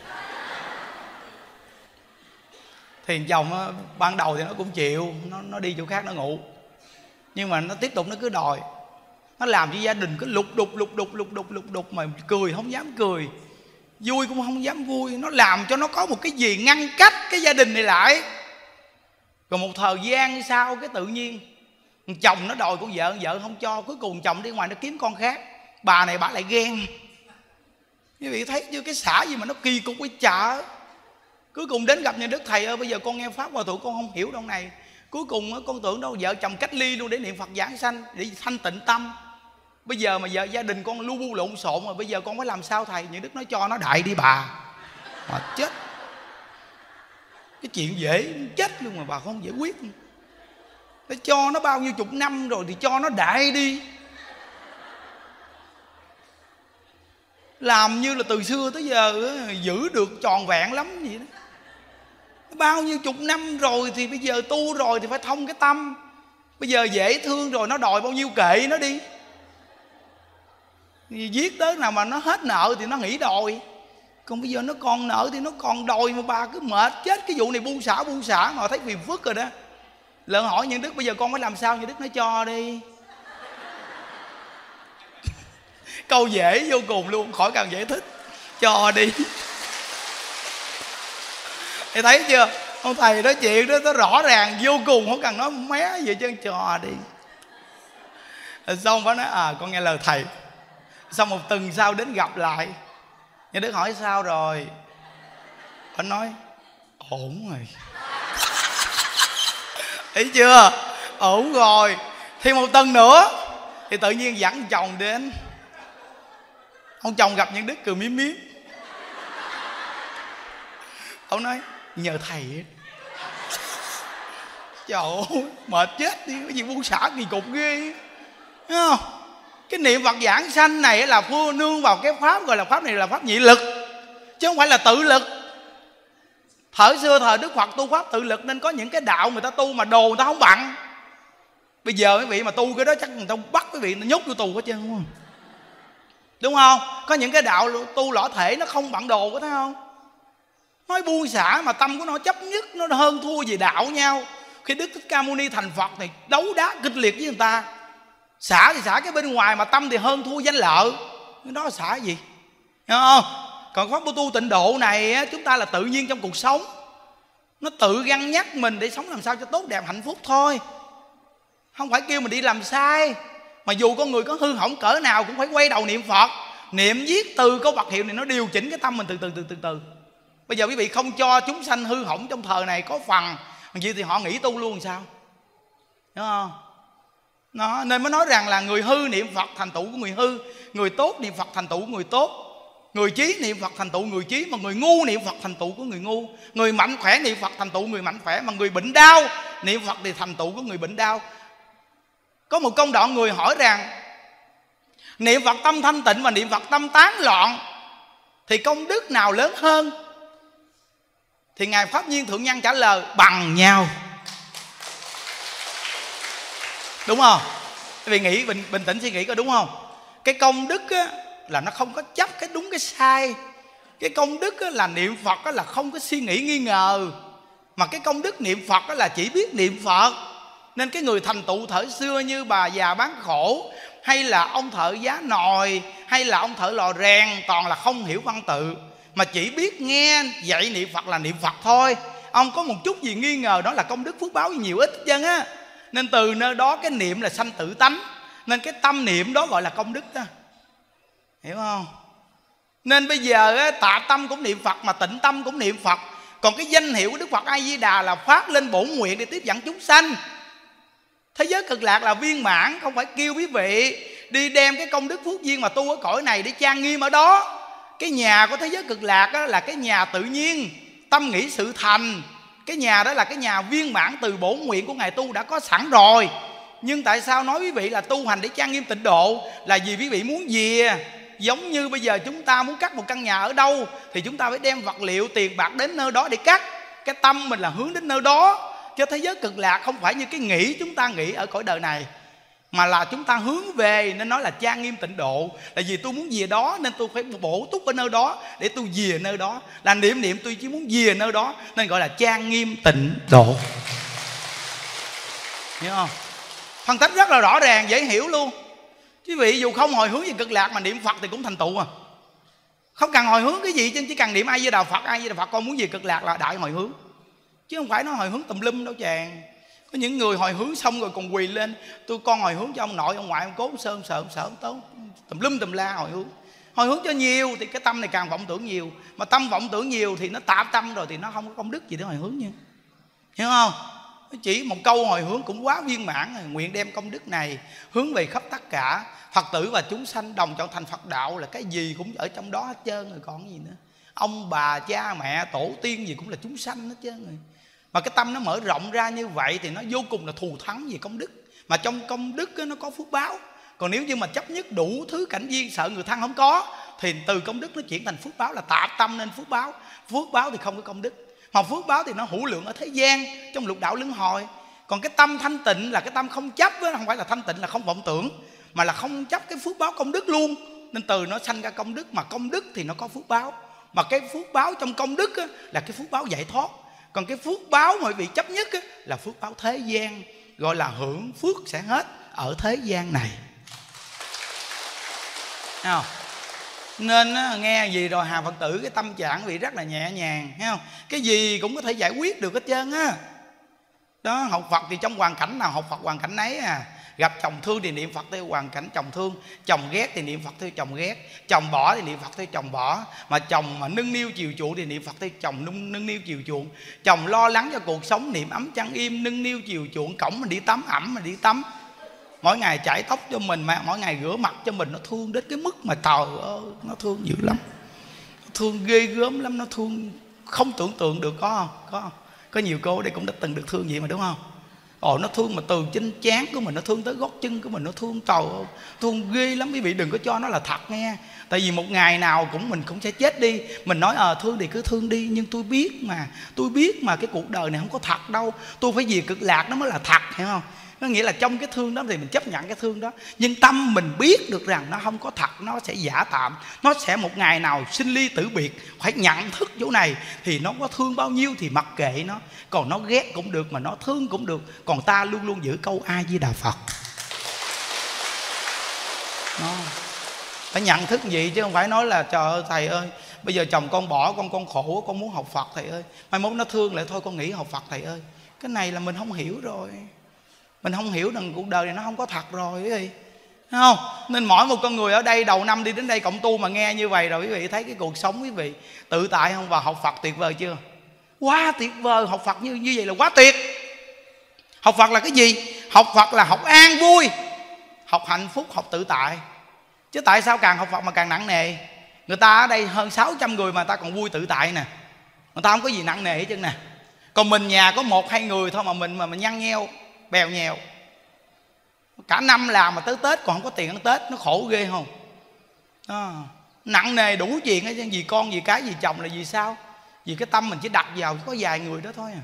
Speaker 1: Thì chồng á, ban đầu thì nó cũng chịu, nó, nó đi chỗ khác nó ngủ. Nhưng mà nó tiếp tục nó cứ đòi. Nó làm cho gia đình cứ lục đục lục đục lục đục lục đục, mà cười không dám cười, vui cũng không dám vui. Nó làm cho nó có một cái gì ngăn cách cái gia đình này lại. Rồi một thời gian sau cái tự nhiên chồng nó đòi con vợ, vợ không cho. Cuối cùng chồng đi ngoài nó kiếm con khác. Bà này bà lại ghen. Quý vị thấy chưa, cái xã gì mà nó kỳ cục cái chợ. Cuối cùng đến gặp nhà Đức thầy ơi, bây giờ con nghe pháp Hòa Thượng con không hiểu đâu này. Cuối cùng con tưởng đâu vợ chồng cách ly luôn để niệm Phật giảng sanh, để thanh tịnh tâm. Bây giờ mà vợ gia đình con lu bu lộn xộn rồi, bây giờ con phải làm sao thầy? Nhà Đức nói cho nó đại đi bà. Mà chết. Cái chuyện dễ chết luôn mà bà không giải quyết. Nó cho nó bao nhiêu chục năm rồi thì cho nó đại đi. Làm như là từ xưa tới giờ giữ được tròn vẹn lắm vậy đó. Bao nhiêu chục năm rồi thì bây giờ tu rồi thì phải thông cái tâm. Bây giờ dễ thương rồi nó đòi bao nhiêu kệ nó đi. Giết tới nào mà nó hết nợ thì nó nghỉ đòi. Còn bây giờ nó còn nợ thì nó còn đòi, mà bà cứ mệt chết. Cái vụ này buông xả buông xả mà thấy phiền phức rồi đó. Lợn hỏi Nhân Đức bây giờ con phải làm sao? Nhân Đức nói cho đi. Câu dễ vô cùng luôn, khỏi cần giải thích. Cho đi. Thầy thấy chưa? Ông thầy nói chuyện đó nó rõ ràng vô cùng, không cần nói mé gì chứ, cho đi. Rồi xong bà nói à con nghe lời thầy. Xong một tuần sau đến gặp lại, Nhà Đức hỏi sao rồi, bà nói ổn rồi. Thấy chưa, ổn rồi. Thì một tuần nữa thì tự nhiên dẫn chồng đến. Ông chồng gặp Nhân Đức cười miếm miếm. Ông nói nhờ thầy. Trời ơi mệt chết đi, cái gì buông xả kỳ cục ghê. Thấy không? Cái niệm Phật giảng sanh này là vua nương vào cái pháp gọi là pháp này là pháp nhị lực, chứ không phải là tự lực. Thời xưa thời Đức Phật tu pháp tự lực, nên có những cái đạo người ta tu mà đồ người ta không bằng. Bây giờ mấy vị mà tu cái đó chắc người ta bắt quý vị nhốt vô tù hết trơn, đúng không? Đúng không? Có những cái đạo tu lõa thể nó không bằng đồ, có thấy không? Nói buông xả mà tâm của nó chấp nhất, nó hơn thua về đạo nhau. Khi Đức Thích Ca Mâu Ni thành Phật thì đấu đá kịch liệt với người ta. Xả thì xả cái bên ngoài, mà tâm thì hơn thua danh lợi. Cái đó là xả gì? Hiểu không? Còn pháp tu tịnh độ này chúng ta là tự nhiên trong cuộc sống, nó tự găng nhắc mình để sống làm sao cho tốt đẹp hạnh phúc thôi. Không phải kêu mình đi làm sai. Mà dù con người có hư hỏng cỡ nào cũng phải quay đầu niệm Phật. Niệm viết từ câu Phật hiệu này nó điều chỉnh cái tâm mình từ từ từ từ từ. Bây giờ quý vị không cho chúng sanh hư hỏng trong thời này có phần gì thì họ nghỉ tu luôn làm sao? Đúng không? Đó, nên mới nói rằng là người hư niệm Phật thành tựu của người hư, người tốt niệm Phật thành tựu của người tốt, người trí niệm Phật thành tựu người trí, mà người ngu niệm Phật thành tựu của người ngu, người mạnh khỏe niệm Phật thành tựu người mạnh khỏe, mà người bệnh đau niệm Phật thì thành tựu của người bệnh đau. Có một công đoạn người hỏi rằng niệm Phật tâm thanh tịnh và niệm Phật tâm tán loạn thì công đức nào lớn hơn? Thì Ngài Pháp Nhiên Thượng Nhân trả lời bằng nhau. Đúng không? Quý vị nghĩ bình, bình tĩnh suy nghĩ có đúng không? Cái công đức á, là nó không có chấp cái đúng cái sai. Cái công đức á, là niệm Phật á, là không có suy nghĩ nghi ngờ. Mà cái công đức niệm Phật á, là chỉ biết niệm Phật. Nên cái người thành tựu thời xưa như bà già bán khổ, hay là ông thợ giá nồi, hay là ông thợ lò rèn, toàn là không hiểu văn tự, mà chỉ biết nghe dạy niệm Phật là niệm Phật thôi. Ông có một chút gì nghi ngờ đó là công đức phước báo nhiều ít chân á. Nên từ nơi đó cái niệm là sanh tự tánh, nên cái tâm niệm đó gọi là công đức đó. Hiểu không? Nên bây giờ á, tạ tâm cũng niệm Phật mà tịnh tâm cũng niệm Phật. Còn cái danh hiệu của Đức Phật A Di Đà là phát lên bổn nguyện để tiếp dẫn chúng sanh. Thế giới cực lạc là viên mãn, không phải kêu quý vị đi đem cái công đức phước duyên mà tu ở cõi này để trang nghiêm ở đó. Cái nhà của thế giới cực lạc đó là cái nhà tự nhiên, tâm nghĩ sự thành. Cái nhà đó là cái nhà viên mãn từ bổn nguyện của Ngài tu đã có sẵn rồi. Nhưng tại sao nói quý vị là tu hành để trang nghiêm tịnh độ? Là vì quý vị muốn gì? Giống như bây giờ chúng ta muốn cắt một căn nhà ở đâu thì chúng ta phải đem vật liệu tiền bạc đến nơi đó để cắt. Cái tâm mình là hướng đến nơi đó. Chứ thế giới cực lạc không phải như cái nghĩ chúng ta nghĩ ở cõi đời này, mà là chúng ta hướng về. Nên nói là trang nghiêm tịnh độ, là vì tôi muốn về đó nên tôi phải bổ túc ở nơi đó để tôi về nơi đó. Là niệm niệm tôi chỉ muốn về nơi đó, nên gọi là trang nghiêm tịnh độ. Hiểu không? Phân tích rất là rõ ràng, dễ hiểu luôn. Quý vị dù không hồi hướng về cực lạc mà niệm Phật thì cũng thành tựu à. Không cần hồi hướng cái gì chứ, chỉ cần niệm A Di Đà Phật. A Di Đà Phật con muốn về cực lạc là đại hồi hướng, chứ không phải nó hồi hướng tùm lum đâu chàng. Có những người hồi hướng xong rồi còn quỳ lên, tôi con hồi hướng cho ông nội ông ngoại ông cố ông sơn sợ ông sợ ông tốt, tùm lum tùm la hồi hướng. Hồi hướng cho nhiều thì cái tâm này càng vọng tưởng nhiều, mà tâm vọng tưởng nhiều thì nó tạp tâm rồi thì nó không có công đức gì để hồi hướng nha. Hiểu không? Chỉ một câu hồi hướng cũng quá viên mãn rồi. Nguyện đem công đức này hướng về khắp tất cả Phật tử và chúng sanh đồng chọn thành Phật đạo, là cái gì cũng ở trong đó hết trơn rồi, còn gì nữa. Ông bà cha mẹ tổ tiên gì cũng là chúng sanh hết trơn rồi. Mà cái tâm nó mở rộng ra như vậy thì nó vô cùng là thù thắng về công đức. Mà trong công đức nó có phước báo. Còn nếu như mà chấp nhất đủ thứ cảnh duyên sợ người thân không có, thì từ công đức nó chuyển thành phước báo, là tạp tâm nên phước báo. Phước báo thì không có công đức, mà phước báo thì nó hữu lượng ở thế gian trong lục đạo luân hồi. Còn cái tâm thanh tịnh là cái tâm không chấp, không phải là thanh tịnh là không vọng tưởng, mà là không chấp cái phước báo công đức luôn. Nên từ nó sanh ra công đức, mà công đức thì nó có phước báo. Mà cái phước báo trong công đức là cái phước báo giải thoát. Còn cái phước báo mà bị chấp nhất là phước báo thế gian, gọi là hưởng phước sẽ hết ở thế gian này. Thấy không? Nên nghe gì rồi Hà Phật tử cái tâm trạng bị rất là nhẹ nhàng, thấy không? Cái gì cũng có thể giải quyết được hết trơn á. Đó, học Phật thì trong hoàn cảnh nào học Phật hoàn cảnh ấy à. Gặp chồng thương thì niệm Phật theo hoàn cảnh chồng thương, chồng ghét thì niệm Phật theo chồng ghét, chồng bỏ thì niệm Phật theo chồng bỏ, mà chồng mà nâng niu chiều chuộng thì niệm Phật theo chồng nâng, nâng niu chiều chuộng. Chồng lo lắng cho cuộc sống niệm ấm chăn im, nâng niu chiều chuộng. Cổng mình đi tắm, ẩm mình đi tắm, mỗi ngày chải tóc cho mình, mà mỗi ngày rửa mặt cho mình. Nó thương đến cái mức mà trời ơi, nó thương dữ lắm, nó thương ghê gớm lắm, nó thương không tưởng tượng được. Có không? Có không? Có nhiều cô ở đây cũng đã từng được thương vậy mà, đúng không? Ồ, nó thương mà từ trên trán của mình, nó thương tới gót chân của mình, nó thương trời ơi, thương ghê lắm. Quý vị đừng có cho nó là thật nghe. Tại vì một ngày nào cũng mình cũng sẽ chết đi. Mình nói ờ à, thương thì cứ thương đi, nhưng tôi biết mà, tôi biết mà cái cuộc đời này không có thật đâu. Tôi phải về cực lạc nó mới là thật, hiểu không? Nó nghĩa là trong cái thương đó thì mình chấp nhận cái thương đó, nhưng tâm mình biết được rằng nó không có thật, nó sẽ giả tạm, nó sẽ một ngày nào sinh ly tử biệt. Phải nhận thức chỗ này thì nó có thương bao nhiêu thì mặc kệ nó. Còn nó ghét cũng được, mà nó thương cũng được. Còn ta luôn luôn giữ câu A Di Đà Phật. Nó phải nhận thức gì, chứ không phải nói là trời ơi thầy ơi, bây giờ chồng con bỏ con, con khổ, con muốn học Phật thầy ơi. Mai mốt nó thương lại thôi con nghỉ học Phật thầy ơi. Cái này là mình không hiểu rồi. Mình không hiểu rằng cuộc đời này nó không có thật rồi quý vị, thấy không? Nên mỗi một con người ở đây đầu năm đi đến đây cộng tu mà nghe như vậy rồi, quý vị thấy cái cuộc sống quý vị tự tại không? Và học Phật tuyệt vời chưa? Quá tuyệt vời. Học Phật như như vậy là quá tuyệt. Học Phật là cái gì? Học Phật là học an vui, học hạnh phúc, học tự tại. Chứ tại sao càng học Phật mà càng nặng nề? Người ta ở đây hơn sáu trăm người mà người ta còn vui tự tại nè, người ta không có gì nặng nề hết trơn nè. Còn mình nhà có một hai người thôi mà mình mà mình nhăn nheo bèo nhèo, cả năm làm mà tới Tết còn không có tiền ăn Tết, nó khổ ghê không? À, nặng nề đủ chuyện ấy, vì con vì cái vì chồng là vì sao? Vì cái tâm mình chỉ đặt vào có vài người đó thôi à.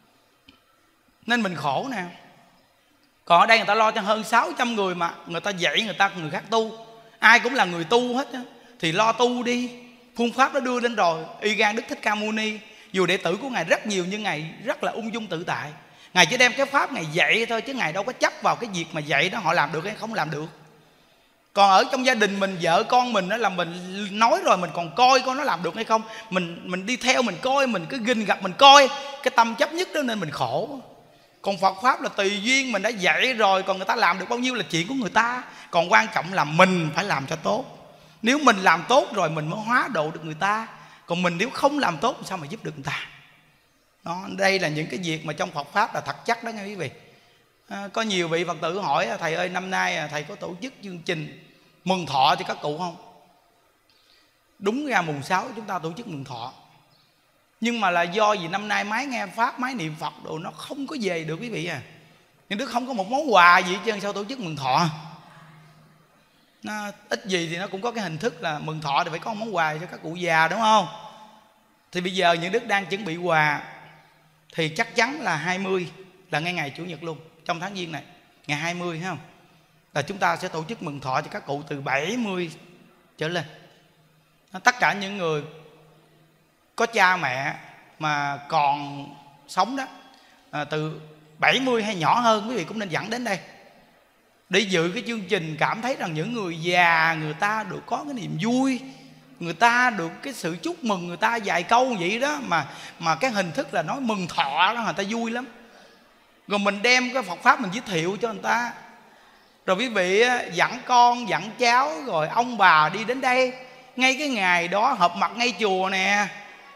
Speaker 1: Nên mình khổ nè. Còn ở đây người ta lo cho hơn sáu trăm người mà người ta dạy người ta người khác tu, ai cũng là người tu hết á, thì lo tu đi. Phương pháp đó đưa lên rồi. Y gan Đức Thích Ca Mâu Ni, dù đệ tử của ngài rất nhiều nhưng ngài rất là ung dung tự tại. Ngài chỉ đem cái pháp ngài dạy thôi, chứ ngài đâu có chấp vào cái việc mà dạy đó họ làm được hay không làm được. Còn ở trong gia đình mình, vợ con mình đó là mình nói rồi mình còn coi con nó làm được hay không. Mình mình đi theo mình coi, mình cứ ginh gặp mình coi, cái tâm chấp nhất đó nên mình khổ. Còn Phật pháp là tùy duyên, mình đã dạy rồi, còn người ta làm được bao nhiêu là chuyện của người ta. Còn quan trọng là mình phải làm cho tốt. Nếu mình làm tốt rồi mình mới hóa độ được người ta. Còn mình nếu không làm tốt sao mà giúp được người ta. Đó, đây là những cái việc mà trong Phật pháp là thật chắc đó nghe quý vị. À, có nhiều vị Phật tử hỏi thầy ơi, năm nay thầy có tổ chức chương trình mừng thọ cho các cụ không? Đúng ra mùng sáu chúng ta tổ chức mừng thọ, nhưng mà là do vì năm nay máy nghe pháp, máy niệm Phật đồ nó không có về được quý vị à. Nhưng Đức không có một món quà gì hết trơn, sao tổ chức mừng thọ? Nó ít gì thì nó cũng có cái hình thức là mừng thọ thì phải có một món quà cho các cụ già, đúng không? Thì bây giờ những Đức đang chuẩn bị quà, thì chắc chắn là hai mươi là ngay ngày Chủ nhật luôn, trong tháng Giêng này, ngày hai mươi thấy không? Là chúng ta sẽ tổ chức mừng thọ cho các cụ từ bảy mươi trở lên. Tất cả những người có cha mẹ mà còn sống đó, à, từ bảy mươi hay nhỏ hơn, quý vị cũng nên dẫn đến đây để dự cái chương trình. Cảm thấy rằng những người già người ta được có cái niềm vui, người ta được cái sự chúc mừng người ta vài câu vậy đó, mà mà cái hình thức là nói mừng thọ đó, người ta vui lắm. Rồi mình đem cái Phật pháp mình giới thiệu cho người ta, rồi quý vị dẫn con dẫn cháu rồi ông bà đi đến đây ngay cái ngày đó, họp mặt ngay chùa nè.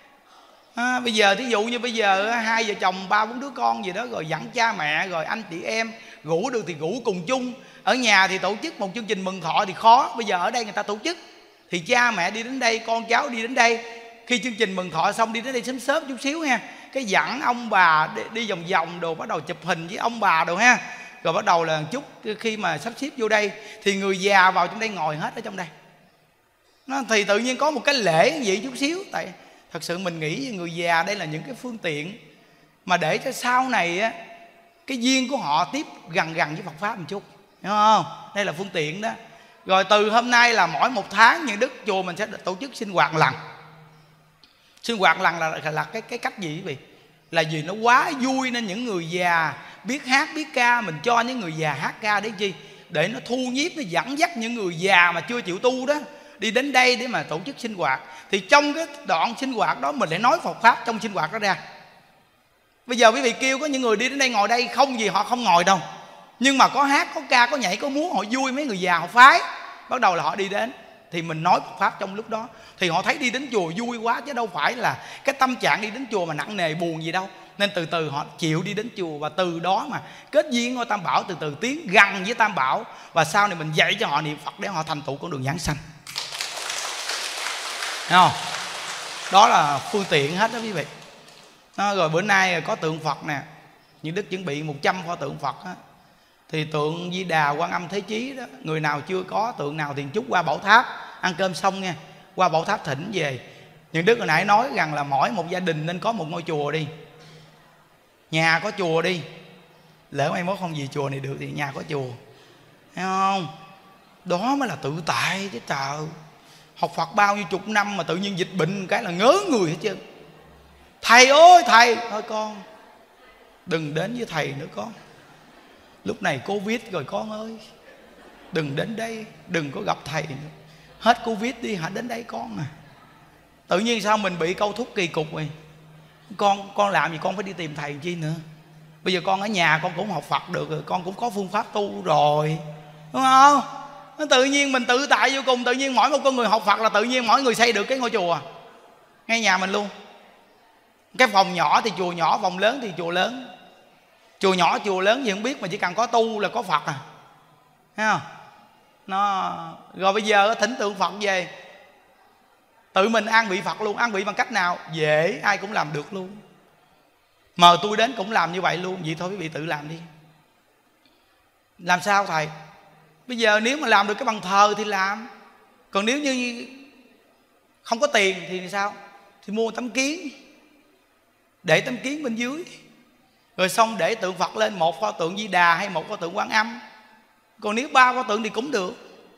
Speaker 1: À, bây giờ thí dụ như bây giờ hai vợ chồng ba bốn đứa con gì đó, rồi dẫn cha mẹ rồi anh chị em, rủ được thì rủ cùng chung. Ở nhà thì tổ chức một chương trình mừng thọ thì khó, bây giờ ở đây người ta tổ chức thì cha mẹ đi đến đây, con cháu đi đến đây. Khi chương trình mừng thọ xong đi đến đây sớm sớm chút xíu ha, cái dẫn ông bà đi, đi vòng vòng đồ, bắt đầu chụp hình với ông bà đồ ha. Rồi bắt đầu là chút khi mà sắp xếp vô đây thì người già vào trong đây ngồi hết ở trong đây. Nó thì tự nhiên có một cái lễ vậy chút xíu. Tại thật sự mình nghĩ người già đây là những cái phương tiện mà để cho sau này á, cái duyên của họ tiếp gần gần với Phật pháp một chút, hiểu không? Đây là phương tiện đó. Rồi từ hôm nay là mỗi một tháng những Đức chùa mình sẽ tổ chức sinh hoạt lần. Sinh hoạt lần là, là, là cái, cái cách gì quý vị? Là vì nó quá vui nên những người già biết hát biết ca, mình cho những người già hát ca để chi? Để nó thu nhiếp, nó dẫn dắt những người già mà chưa chịu tu đó đi đến đây để mà tổ chức sinh hoạt. Thì trong cái đoạn sinh hoạt đó mình lại nói Phật pháp trong sinh hoạt đó ra. Bây giờ quý vị kêu có những người đi đến đây ngồi đây không gì họ không ngồi đâu. Nhưng mà có hát, có ca, có nhảy, có múa, họ vui, mấy người già họ phái, bắt đầu là họ đi đến. Thì mình nói Phật pháp trong lúc đó, thì họ thấy đi đến chùa vui quá, chứ đâu phải là cái tâm trạng đi đến chùa mà nặng nề buồn gì đâu. Nên từ từ họ chịu đi đến chùa, và từ đó mà kết duyên ngôi Tam Bảo, từ từ tiến gần với Tam Bảo. Và sau này mình dạy cho họ niệm Phật để họ thành tựu con đường giảng sanh. Thấy không? Đó là phương tiện hết đó quý vị. Đó, rồi bữa nay có tượng Phật nè, Như Đức chuẩn bị một trăm pho tượng Phật á. Thì tượng Di Đà, Quan Âm, Thế Chí đó, người nào chưa có tượng nào thì chút qua Bảo Tháp ăn cơm xong nha, qua Bảo Tháp thỉnh về. Những Đức hồi nãy nói rằng là mỗi một gia đình nên có một ngôi chùa đi, nhà có chùa đi, lỡ mai mốt không về chùa này được thì nhà có chùa, thấy không? Đó mới là tự tại chứ trời. Học Phật bao nhiêu chục năm mà tự nhiên dịch bệnh cái là ngớ người hết trơn. Thầy ơi thầy, thôi con đừng đến với thầy nữa con, lúc này Covid rồi con ơi, đừng đến đây, đừng có gặp thầy nữa. Hết Covid đi hả đến đây con à. Tự nhiên sao mình bị câu thúc kỳ cục rồi. Con con làm gì con phải đi tìm thầy chi nữa. Bây giờ con ở nhà con cũng học Phật được rồi, con cũng có phương pháp tu rồi, đúng không? Nó tự nhiên mình tự tại vô cùng. Tự nhiên mỗi một con người học Phật là tự nhiên mỗi người xây được cái ngôi chùa ngay nhà mình luôn. Cái phòng nhỏ thì chùa nhỏ, phòng lớn thì chùa lớn. Chùa nhỏ chùa lớn gì không biết, mà chỉ cần có tu là có Phật à, thấy không? Nó rồi bây giờ thỉnh tượng Phật về, tự mình an vị Phật luôn. An vị bằng cách nào? Dễ, ai cũng làm được luôn. Mời tôi đến cũng làm như vậy luôn. Vậy thôi quý vị tự làm đi. Làm sao thầy? Bây giờ nếu mà làm được cái bàn thờ thì làm. Còn nếu như không có tiền thì sao? Thì mua tấm kiến, để tấm kiến bên dưới, rồi xong để tượng Phật lên, một pho tượng Di Đà hay một pho tượng Quan Âm. Còn nếu ba pho tượng thì cũng được.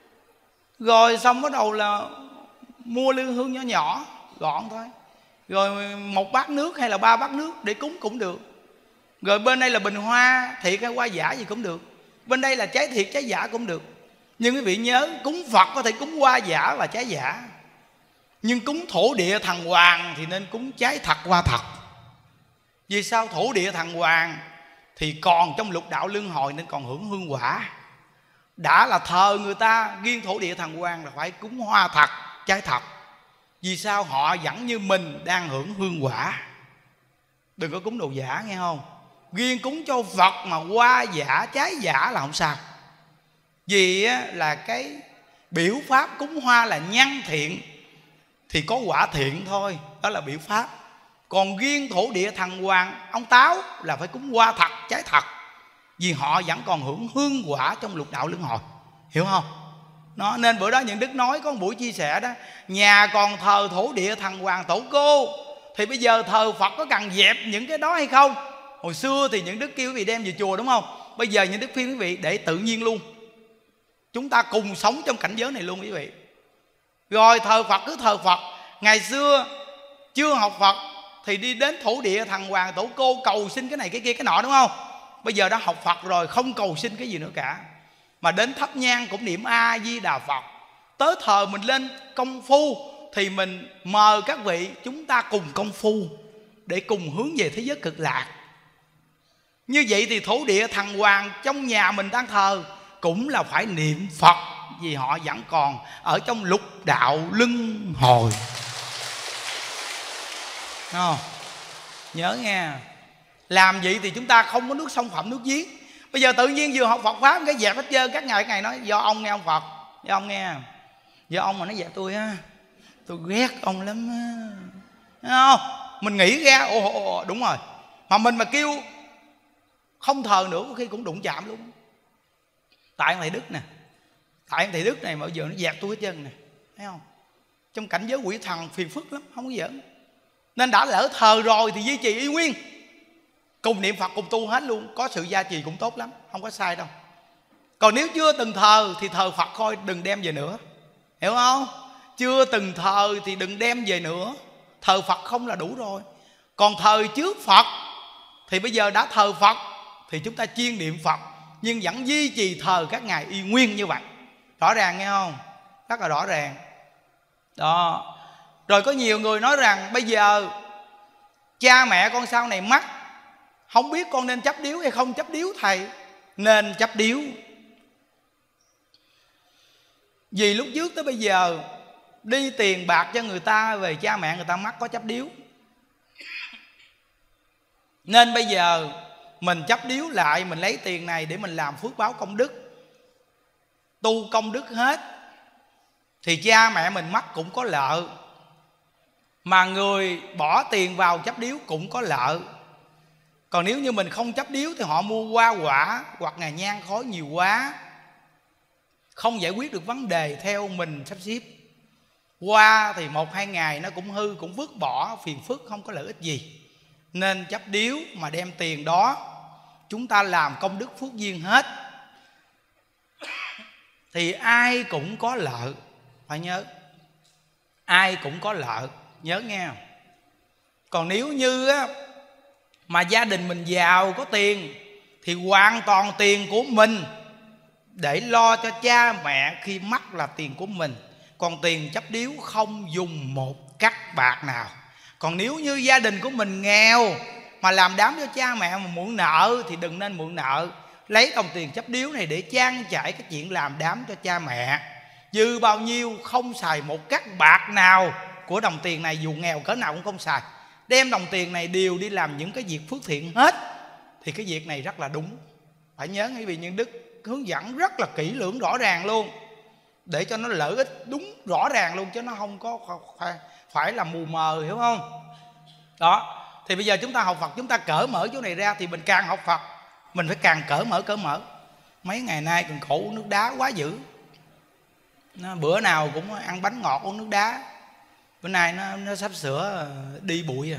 Speaker 1: Rồi xong bắt đầu là mua lư hương nhỏ nhỏ gọn thôi, rồi một bát nước hay là ba bát nước để cúng cũng được. Rồi bên đây là bình hoa thiệt hay hoa giả gì cũng được, bên đây là trái thiệt trái giả cũng được. Nhưng quý vị nhớ, cúng Phật có thể cúng hoa giả và trái giả, nhưng cúng thổ địa thần hoàng thì nên cúng trái thật hoa thật. Vì sao? Thổ địa thần hoàng thì còn trong lục đạo luân hồi nên còn hưởng hương quả. Đã là thờ người ta, riêng thổ địa thần hoàng là phải cúng hoa thật, trái thật. Vì sao? Họ vẫn như mình đang hưởng hương quả. Đừng có cúng đồ giả nghe không? Riêng cúng cho Phật mà hoa giả, trái giả là không sao. Vì là cái biểu pháp cúng hoa là nhân thiện thì có quả thiện thôi, đó là biểu pháp. Còn riêng thổ địa thần hoàng, ông Táo là phải cúng hoa thật, trái thật. Vì họ vẫn còn hưởng hương quả trong lục đạo luân hồi, hiểu không? Nó, nên bữa đó Những Đức nói có một buổi chia sẻ đó, nhà còn thờ thổ địa thần hoàng tổ cô, thì bây giờ thờ Phật có cần dẹp những cái đó hay không? Hồi xưa thì Những Đức kêu quý vị đem về chùa đúng không? Bây giờ Những Đức khuyên quý vị để tự nhiên luôn. Chúng ta cùng sống trong cảnh giới này luôn quý vị. Rồi thờ Phật cứ thờ Phật. Ngày xưa chưa học Phật thì đi đến thổ địa thần hoàng tổ cô cầu xin cái này cái kia cái nọ, đúng không? Bây giờ đã học Phật rồi, không cầu xin cái gì nữa cả, mà đến thắp nhang cũng niệm A Di Đà Phật. Tới thờ mình lên công phu thì mình mời các vị chúng ta cùng công phu để cùng hướng về thế giới cực lạc. Như vậy thì thổ địa thần hoàng trong nhà mình đang thờ cũng là phải niệm Phật, vì họ vẫn còn ở trong lục đạo luân hồi. Không? Nhớ nghe, làm vậy thì chúng ta không có nước sông Phạm nước giếng. Bây giờ tự nhiên vừa học Phật pháp cái dẹp hết trơn. Các ngày các ngày nói do ông nghe ông Phật, do ông nghe, do ông mà nó dẹp tôi á, tôi ghét ông lắm á. Thấy không? Mình nghĩ ra ồ, ồ, ồ đúng rồi, mà mình mà kêu không thờ nữa có khi cũng đụng chạm luôn. Tại ông thầy Đức nè, tại ông thầy Đức này mà giờ nó dẹp tôi hết trơn nè, thấy không? Trong cảnh giới quỷ thần phiền phức lắm, không có giỡn. Nên đã lỡ thờ rồi thì duy trì y nguyên, cùng niệm Phật cùng tu hết luôn, có sự gia trì cũng tốt lắm, không có sai đâu. Còn nếu chưa từng thờ thì thờ Phật thôi, đừng đem về nữa, hiểu không? Chưa từng thờ thì đừng đem về nữa. Thờ Phật không là đủ rồi. Còn thờ trước Phật thì bây giờ đã thờ Phật thì chúng ta chuyên niệm Phật, nhưng vẫn duy trì thờ các ngài y nguyên như vậy. Rõ ràng nghe không? Rất là rõ ràng. Đó. Rồi có nhiều người nói rằng bây giờ cha mẹ con sau này mắc, không biết con nên chấp điếu hay không chấp điếu thầy. nên chấp điếu. Vì lúc trước tới bây giờ đi tiền bạc cho người ta, về cha mẹ người ta mắc có chấp điếu, nên bây giờ mình chấp điếu lại, mình lấy tiền này để mình làm phước báo công đức, tu công đức hết, thì cha mẹ mình mắc cũng có lợi, mà người bỏ tiền vào chấp điếu cũng có lợi. Còn nếu như mình không chấp điếu thì họ mua hoa quả hoặc là nhang khói nhiều quá, không giải quyết được vấn đề theo mình sắp xếp. Hoa thì một hai ngày nó cũng hư, cũng vứt bỏ, phiền phức, không có lợi ích gì. Nên chấp điếu mà đem tiền đó chúng ta làm công đức phước duyên hết, thì ai cũng có lợi. Phải nhớ, ai cũng có lợi, nhớ nghe. Còn nếu như á, mà gia đình mình giàu có tiền thì hoàn toàn tiền của mình để lo cho cha mẹ khi mắc là tiền của mình. Còn tiền chấp điếu không dùng một cắc bạc nào. Còn nếu như gia đình của mình nghèo mà làm đám cho cha mẹ mà mượn nợ thì đừng nên mượn nợ. Lấy đồng tiền chấp điếu này để trang trải cái chuyện làm đám cho cha mẹ. Dư bao nhiêu không xài một cắc bạc nào của đồng tiền này, dù nghèo cỡ nào cũng không xài. Đem đồng tiền này đều đi làm những cái việc phước thiện hết, thì cái việc này rất là đúng. Phải nhớ, bởi vì những đức hướng dẫn rất là kỹ lưỡng rõ ràng luôn, để cho nó lợi ích đúng rõ ràng luôn, chứ nó không có phải, phải là mù mờ, hiểu không? Đó, thì bây giờ chúng ta học Phật, chúng ta cởi mở chỗ này ra, thì mình càng học Phật mình phải càng cởi mở cởi mở. Mấy ngày nay cần khổ uống nước đá quá dữ, nó, bữa nào cũng ăn bánh ngọt uống nước đá. Bữa nay nó, nó sắp sửa đi bụi à.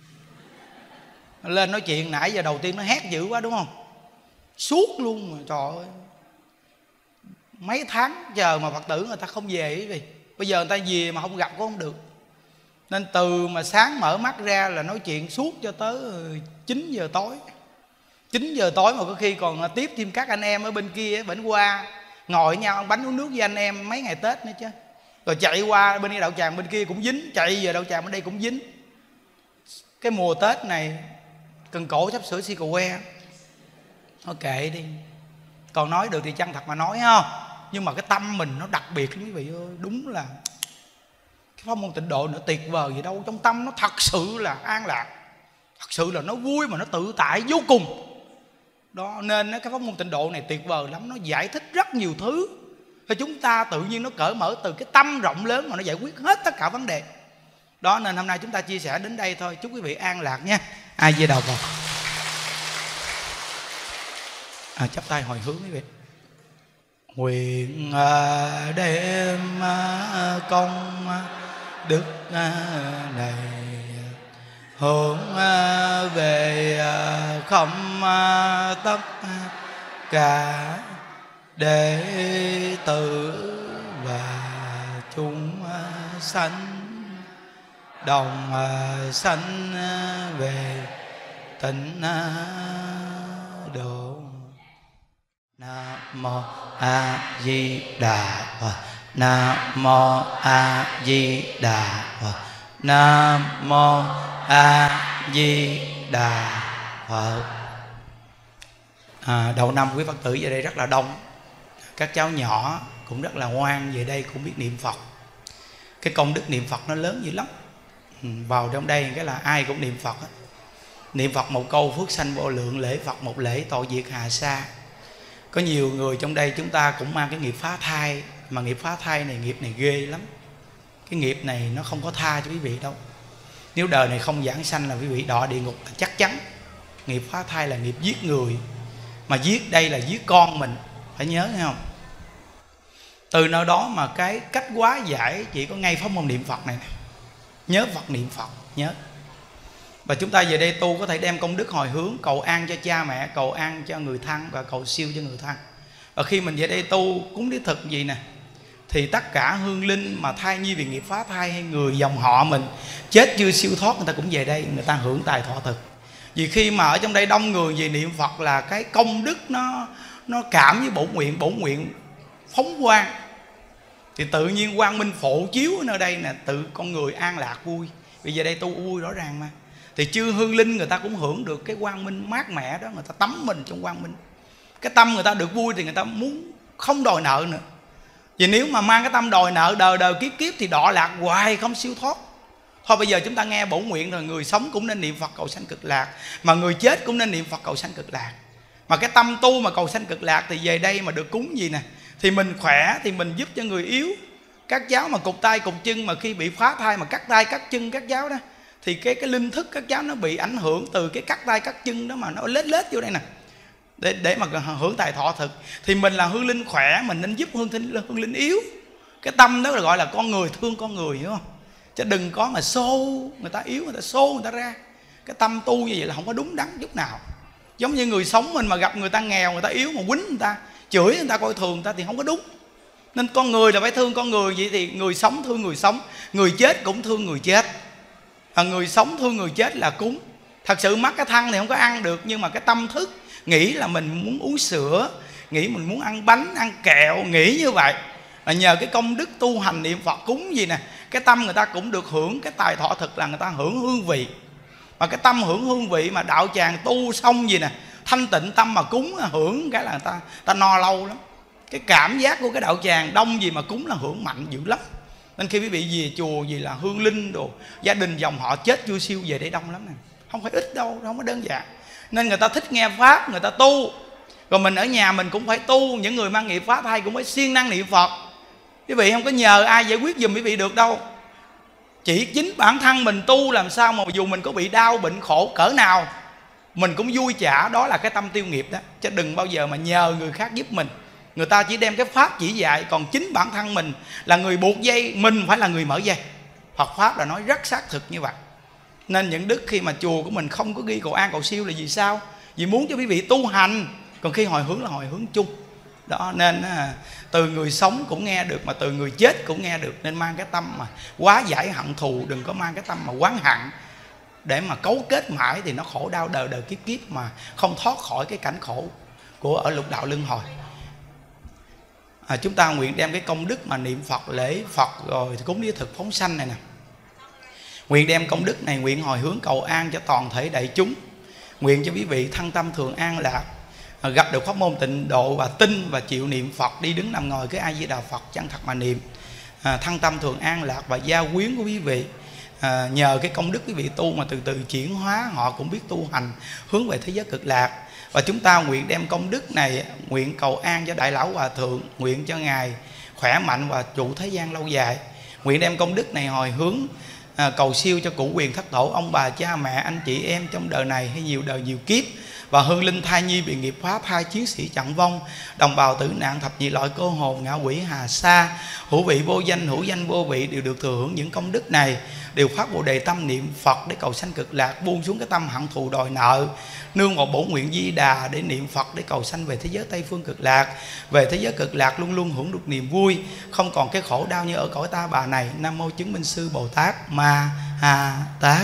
Speaker 1: Lên nói chuyện nãy giờ đầu tiên nó hét dữ quá đúng không? Suốt luôn mà, trời ơi. Mấy tháng chờ mà Phật tử người ta không về ấy vì bây giờ người ta về mà không gặp cũng không được. Nên từ mà sáng mở mắt ra là nói chuyện suốt cho tới chín giờ tối. Chín giờ tối mà có khi còn tiếp thêm các anh em ở bên kia vẫn qua ngồi với nhau ăn bánh uống nước với anh em mấy ngày Tết nữa chứ. Rồi chạy qua bên kia đậu tràng bên kia cũng dính, chạy về đậu tràng bên đây cũng dính. Cái mùa Tết này Cần Cổ sắp sửa xì cù que. Thôi kệ đi, còn nói được thì chân thật mà nói không. Nhưng mà cái tâm mình nó đặc biệt lắm quý vị ơi. Đúng là cái pháp môn tịnh độ nữa tuyệt vời gì đâu. Trong tâm nó thật sự là an lạc, thật sự là nó vui mà nó tự tại vô cùng. Đó, nên cái pháp môn tịnh độ này tuyệt vời lắm. Nó giải thích rất nhiều thứ, thì chúng ta tự nhiên nó cởi mở từ cái tâm rộng lớn mà nó giải quyết hết tất cả vấn đề. Đó, nên hôm nay chúng ta chia sẻ đến đây thôi. Chúc quý vị an lạc nha. Ai Di Đà Phật. À, chắp tay hồi hướng quý vị. Nguyện đem công đức này hướng về không tất cả đệ tử và chúng sanh đồng sanh về tịnh độ. Nam mô A Di Đà Phật. Nam mô A Di Đà Phật. Nam mô A Di Đà Phật. À, đầu năm quý Phật tử về đây rất là đông. Các cháu nhỏ cũng rất là ngoan, về đây cũng biết niệm Phật. Cái công đức niệm Phật nó lớn dữ lắm. Ừ, vào trong đây cái là ai cũng niệm Phật hết. Niệm Phật một câu phước sanh vô lượng, lễ Phật một lễ tội diệt hà sa. Có nhiều người trong đây chúng ta cũng mang cái nghiệp phá thai, mà nghiệp phá thai này, nghiệp này ghê lắm. Cái nghiệp này nó không có tha cho quý vị đâu. Nếu đời này không giảng sanh là quý vị đọa địa ngục là chắc chắn. Nghiệp phá thai là nghiệp giết người, mà giết đây là giết con mình, phải nhớ nghe không? Từ nơi đó mà cái cách hóa giải chỉ có ngay pháp môn niệm Phật này nè. Nhớ Phật niệm Phật, nhớ. Và chúng ta về đây tu có thể đem công đức hồi hướng, cầu an cho cha mẹ, cầu an cho người thân và cầu siêu cho người thân. Và khi mình về đây tu cúng đế thực gì nè, thì tất cả hương linh mà thai nhi vì nghiệp phá thai hay người dòng họ mình chết chưa siêu thoát, người ta cũng về đây, người ta hưởng tài thọ thực. Vì khi mà ở trong đây đông người về niệm Phật là cái công đức nó nó cảm với bổn nguyện, bổn nguyện phóng quang, thì tự nhiên quang minh phổ chiếu ở nơi đây nè, tự con người an lạc vui. Vì giờ đây tu vui rõ ràng mà, thì chư hương linh người ta cũng hưởng được cái quang minh mát mẻ đó, người ta tắm mình trong quang minh. Cái tâm người ta được vui thì người ta muốn không đòi nợ nữa. Vì nếu mà mang cái tâm đòi nợ đời đời kiếp kiếp thì đọa lạc hoài không siêu thoát. Thôi bây giờ chúng ta nghe bổ nguyện rồi, người sống cũng nên niệm Phật cầu sanh cực lạc, mà người chết cũng nên niệm Phật cầu sanh cực lạc. Mà cái tâm tu mà cầu sanh cực lạc thì về đây mà được cúng gì nè, thì mình khỏe thì mình giúp cho người yếu. Các cháu mà cụt tay cụt chân, mà khi bị phá thai mà cắt tay cắt chân các cháu đó, thì cái cái linh thức các cháu nó bị ảnh hưởng từ cái cắt tay cắt chân đó, mà nó lết lết vô đây nè, để để mà hưởng tài thọ thực. Thì mình là hương linh khỏe, mình nên giúp hương linh hương linh yếu. Cái tâm đó là gọi là con người thương con người, hiểu không? Chứ đừng có mà xô người ta yếu, người ta xô người ta ra. Cái tâm tu như vậy là không có đúng đắn chút nào. Giống như người sống mình mà gặp người ta nghèo, người ta yếu mà quýnh người ta, chửi người ta, coi thường người ta thì không có đúng. Nên con người là phải thương con người. Vậy thì người sống thương người sống, người chết cũng thương người chết. À, người sống thương người chết là cúng. Thật sự mắc cái thân thì không có ăn được, nhưng mà cái tâm thức nghĩ là mình muốn uống sữa, nghĩ mình muốn ăn bánh, ăn kẹo, nghĩ như vậy là nhờ cái công đức tu hành niệm Phật cúng gì nè, cái tâm người ta cũng được hưởng cái tài thọ thực, là người ta hưởng hương vị. Mà cái tâm hưởng hương vị mà đạo tràng tu xong gì nè, thanh tịnh tâm mà cúng hưởng cái là người ta ta no lâu lắm. Cái cảm giác của cái đạo tràng đông gì mà cúng là hưởng mạnh dữ lắm. Nên khi quý vị về chùa gì là hương linh đồ, gia đình dòng họ chết chưa siêu về đây đông lắm nè, không phải ít đâu, không có đơn giản. Nên người ta thích nghe pháp, người ta tu. Rồi mình ở nhà mình cũng phải tu. Những người mang nghiệp phá thai cũng phải siêng năng niệm Phật. Quý vị không có nhờ ai giải quyết giùm quý vị được đâu. Chỉ chính bản thân mình tu làm sao mà dù mình có bị đau bệnh khổ cỡ nào mình cũng vui trả, đó là cái tâm tiêu nghiệp đó. Chứ đừng bao giờ mà nhờ người khác giúp mình. Người ta chỉ đem cái pháp chỉ dạy, còn chính bản thân mình là người buộc dây, mình phải là người mở dây. Phật pháp là nói rất xác thực như vậy. Nên những đức khi mà chùa của mình không có ghi cầu an cầu siêu là vì sao? Vì muốn cho quý vị tu hành, còn khi hồi hướng là hồi hướng chung. Đó, nên à, từ người sống cũng nghe được, mà từ người chết cũng nghe được. Nên mang cái tâm mà quá giải hận thù, đừng có mang cái tâm mà oán hận để mà cấu kết mãi thì nó khổ đau đời đời kiếp kiếp mà không thoát khỏi cái cảnh khổ của ở lục đạo luân hồi. À, chúng ta nguyện đem cái công đức mà niệm Phật, lễ Phật rồi thì cúng đi thực phóng sanh này nè, nguyện đem công đức này nguyện hồi hướng cầu an cho toàn thể đại chúng. Nguyện cho quý vị thân tâm thường an lạc, à, gặp được pháp môn tịnh độ và tin và chịu niệm Phật, đi đứng nằm ngồi cái A Di Đà Phật chân thật mà niệm, à, thân tâm thường an lạc và gia quyến của quý vị. À, nhờ cái công đức quý vị tu mà từ từ chuyển hóa, họ cũng biết tu hành hướng về thế giới cực lạc. Và chúng ta nguyện đem công đức này nguyện cầu an cho Đại Lão Hòa Thượng, nguyện cho Ngài khỏe mạnh và trụ thế gian lâu dài. Nguyện đem công đức này hồi hướng à, cầu siêu cho cụ quyền thất tổ, ông bà cha mẹ anh chị em trong đời này hay nhiều đời nhiều kiếp, và hương linh thai nhi bị nghiệp pháp, hai chiến sĩ trận vong, đồng bào tử nạn, thập nhị loại cô hồn, ngạ quỷ hà sa, hữu vị vô danh, hữu danh vô vị đều được thừa hưởng những công đức này, đều phát bồ đề tâm niệm Phật để cầu sanh cực lạc, buông xuống cái tâm hận thù đòi nợ, nương vào bổn nguyện Di Đà để niệm Phật để cầu sanh về thế giới Tây phương cực lạc. Về thế giới cực lạc luôn luôn hưởng được niềm vui, không còn cái khổ đau như ở cõi ta bà này. Nam mô chứng minh sư Bồ Tát Ma Ha Tát.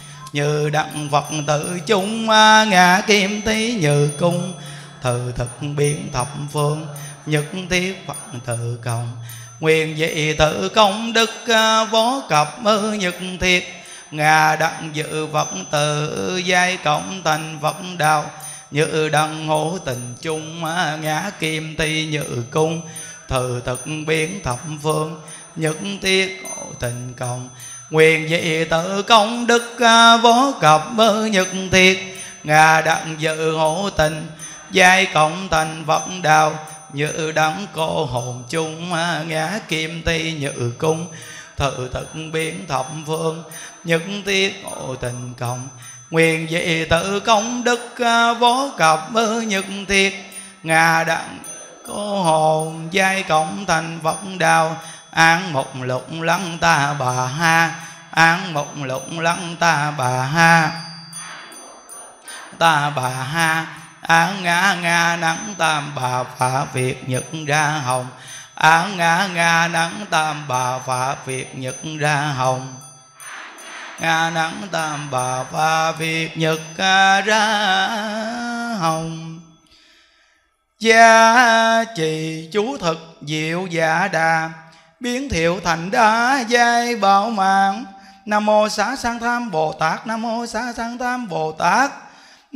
Speaker 1: Như đặng Phật tự chung ngã kim tí như cung, thử thực biến thập phương nhất thiết Phật tự cộng. Nguyện dị tự công đức vô cập mơ nhất thiết, ngà đặng dự Phật tự giai cộng thành Phật đạo. Như đặng hữu tình chung ngã kim ti như cung, thử thực biến thập phương nhất thiết tình cộng. Nguyện dị tự công đức vô cập mơ nhất thiết, ngà đặng dự hữu tình giai cộng thành Phật đạo. Như đấng cô hồn chung ngã kim ti như cung, thử thực biến thập phương nhất thiết ngộ tình cộng. Nguyện dị tự công đức vô cập mơ nhất thiết, ngà đặng cô hồn giai cộng thành Phật đạo. Án một lục lăng ta bà ha, án một lục lăng ta bà ha, ta bà ha. Án ngã ngã nắng tam bà phá việc nhật ra hồng, án ngã ngã nắng tam bà phá việc nhật ra hồng, ngã nắng tam bà phá việc nhật ra hồng. Gia trì chú thực diệu dạ đà, biến thiệu thành đá giai bảo mạng. Nam mô Xá Sanh Tham Bồ Tát, Nam mô Xá Sanh Tham Bồ Tát,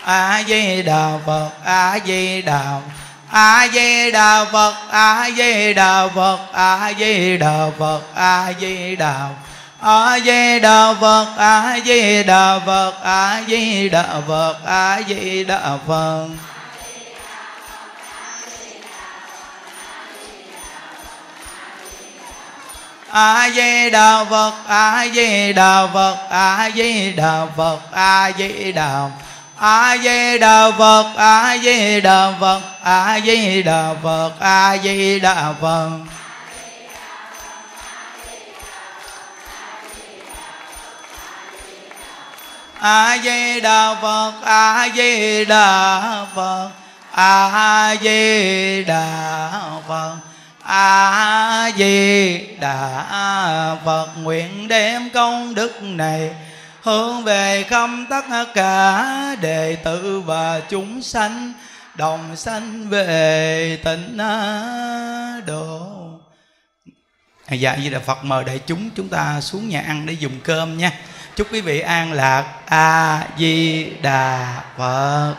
Speaker 1: A Di Đà Phật, A Di Đà A Di Đà Phật, A Di Đà Phật, A Di Đà Phật, A Di Đà A Di Đà Phật, A Di Đà Phật, A Di Đà Phật, A Di Đà Phật. A Di Đà Phật, A Di Đà Phật, A Di Đà Phật, A Di Đà A Di Đà Phật, A Di Đà Phật, A Di Đà Phật, A Di Đà Phật. A Di Đà Phật, A Di Đà Phật, A Di Đà Phật, A Di Đà Phật. Nguyện đem công đức này hướng về khắp tất cả đệ tử và chúng sanh, đồng sanh về tịnh độ. À, dạ Di Đà Phật, mời đại chúng chúng ta xuống nhà ăn để dùng cơm nha. Chúc quý vị an lạc. A Di Đà Phật.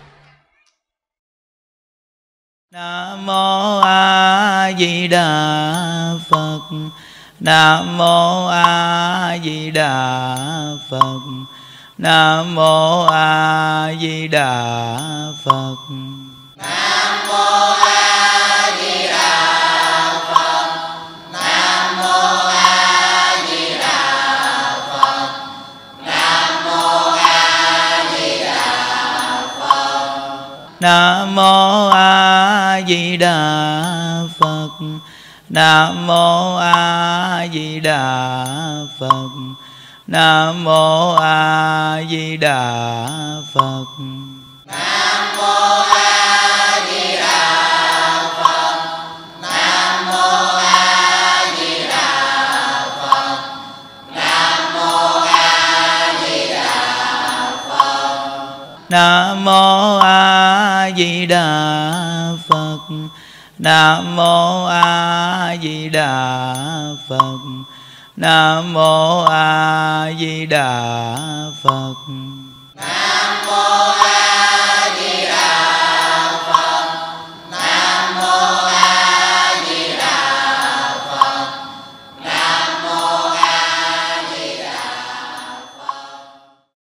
Speaker 1: Nam mô A Di Đà Phật. Nam mô A Di Đà Phật. Nam mô A Di Đà Phật.
Speaker 2: Nam mô A Di Đà Phật. Nam mô A Di Đà Phật. Nam mô A Di Đà Phật.
Speaker 1: Nam mô A Di Đà Phật. Nam mô A Di Đà Phật. Nam mô A Di Đà Phật.
Speaker 2: Nam mô A Di Đà Phật. Nam mô A Di Đà Phật. Nam mô A Di Đà Phật.
Speaker 1: Nam mô A Di Đà Phật. Nam mô A Di Đà Phật. Nam mô A Di Đà Phật.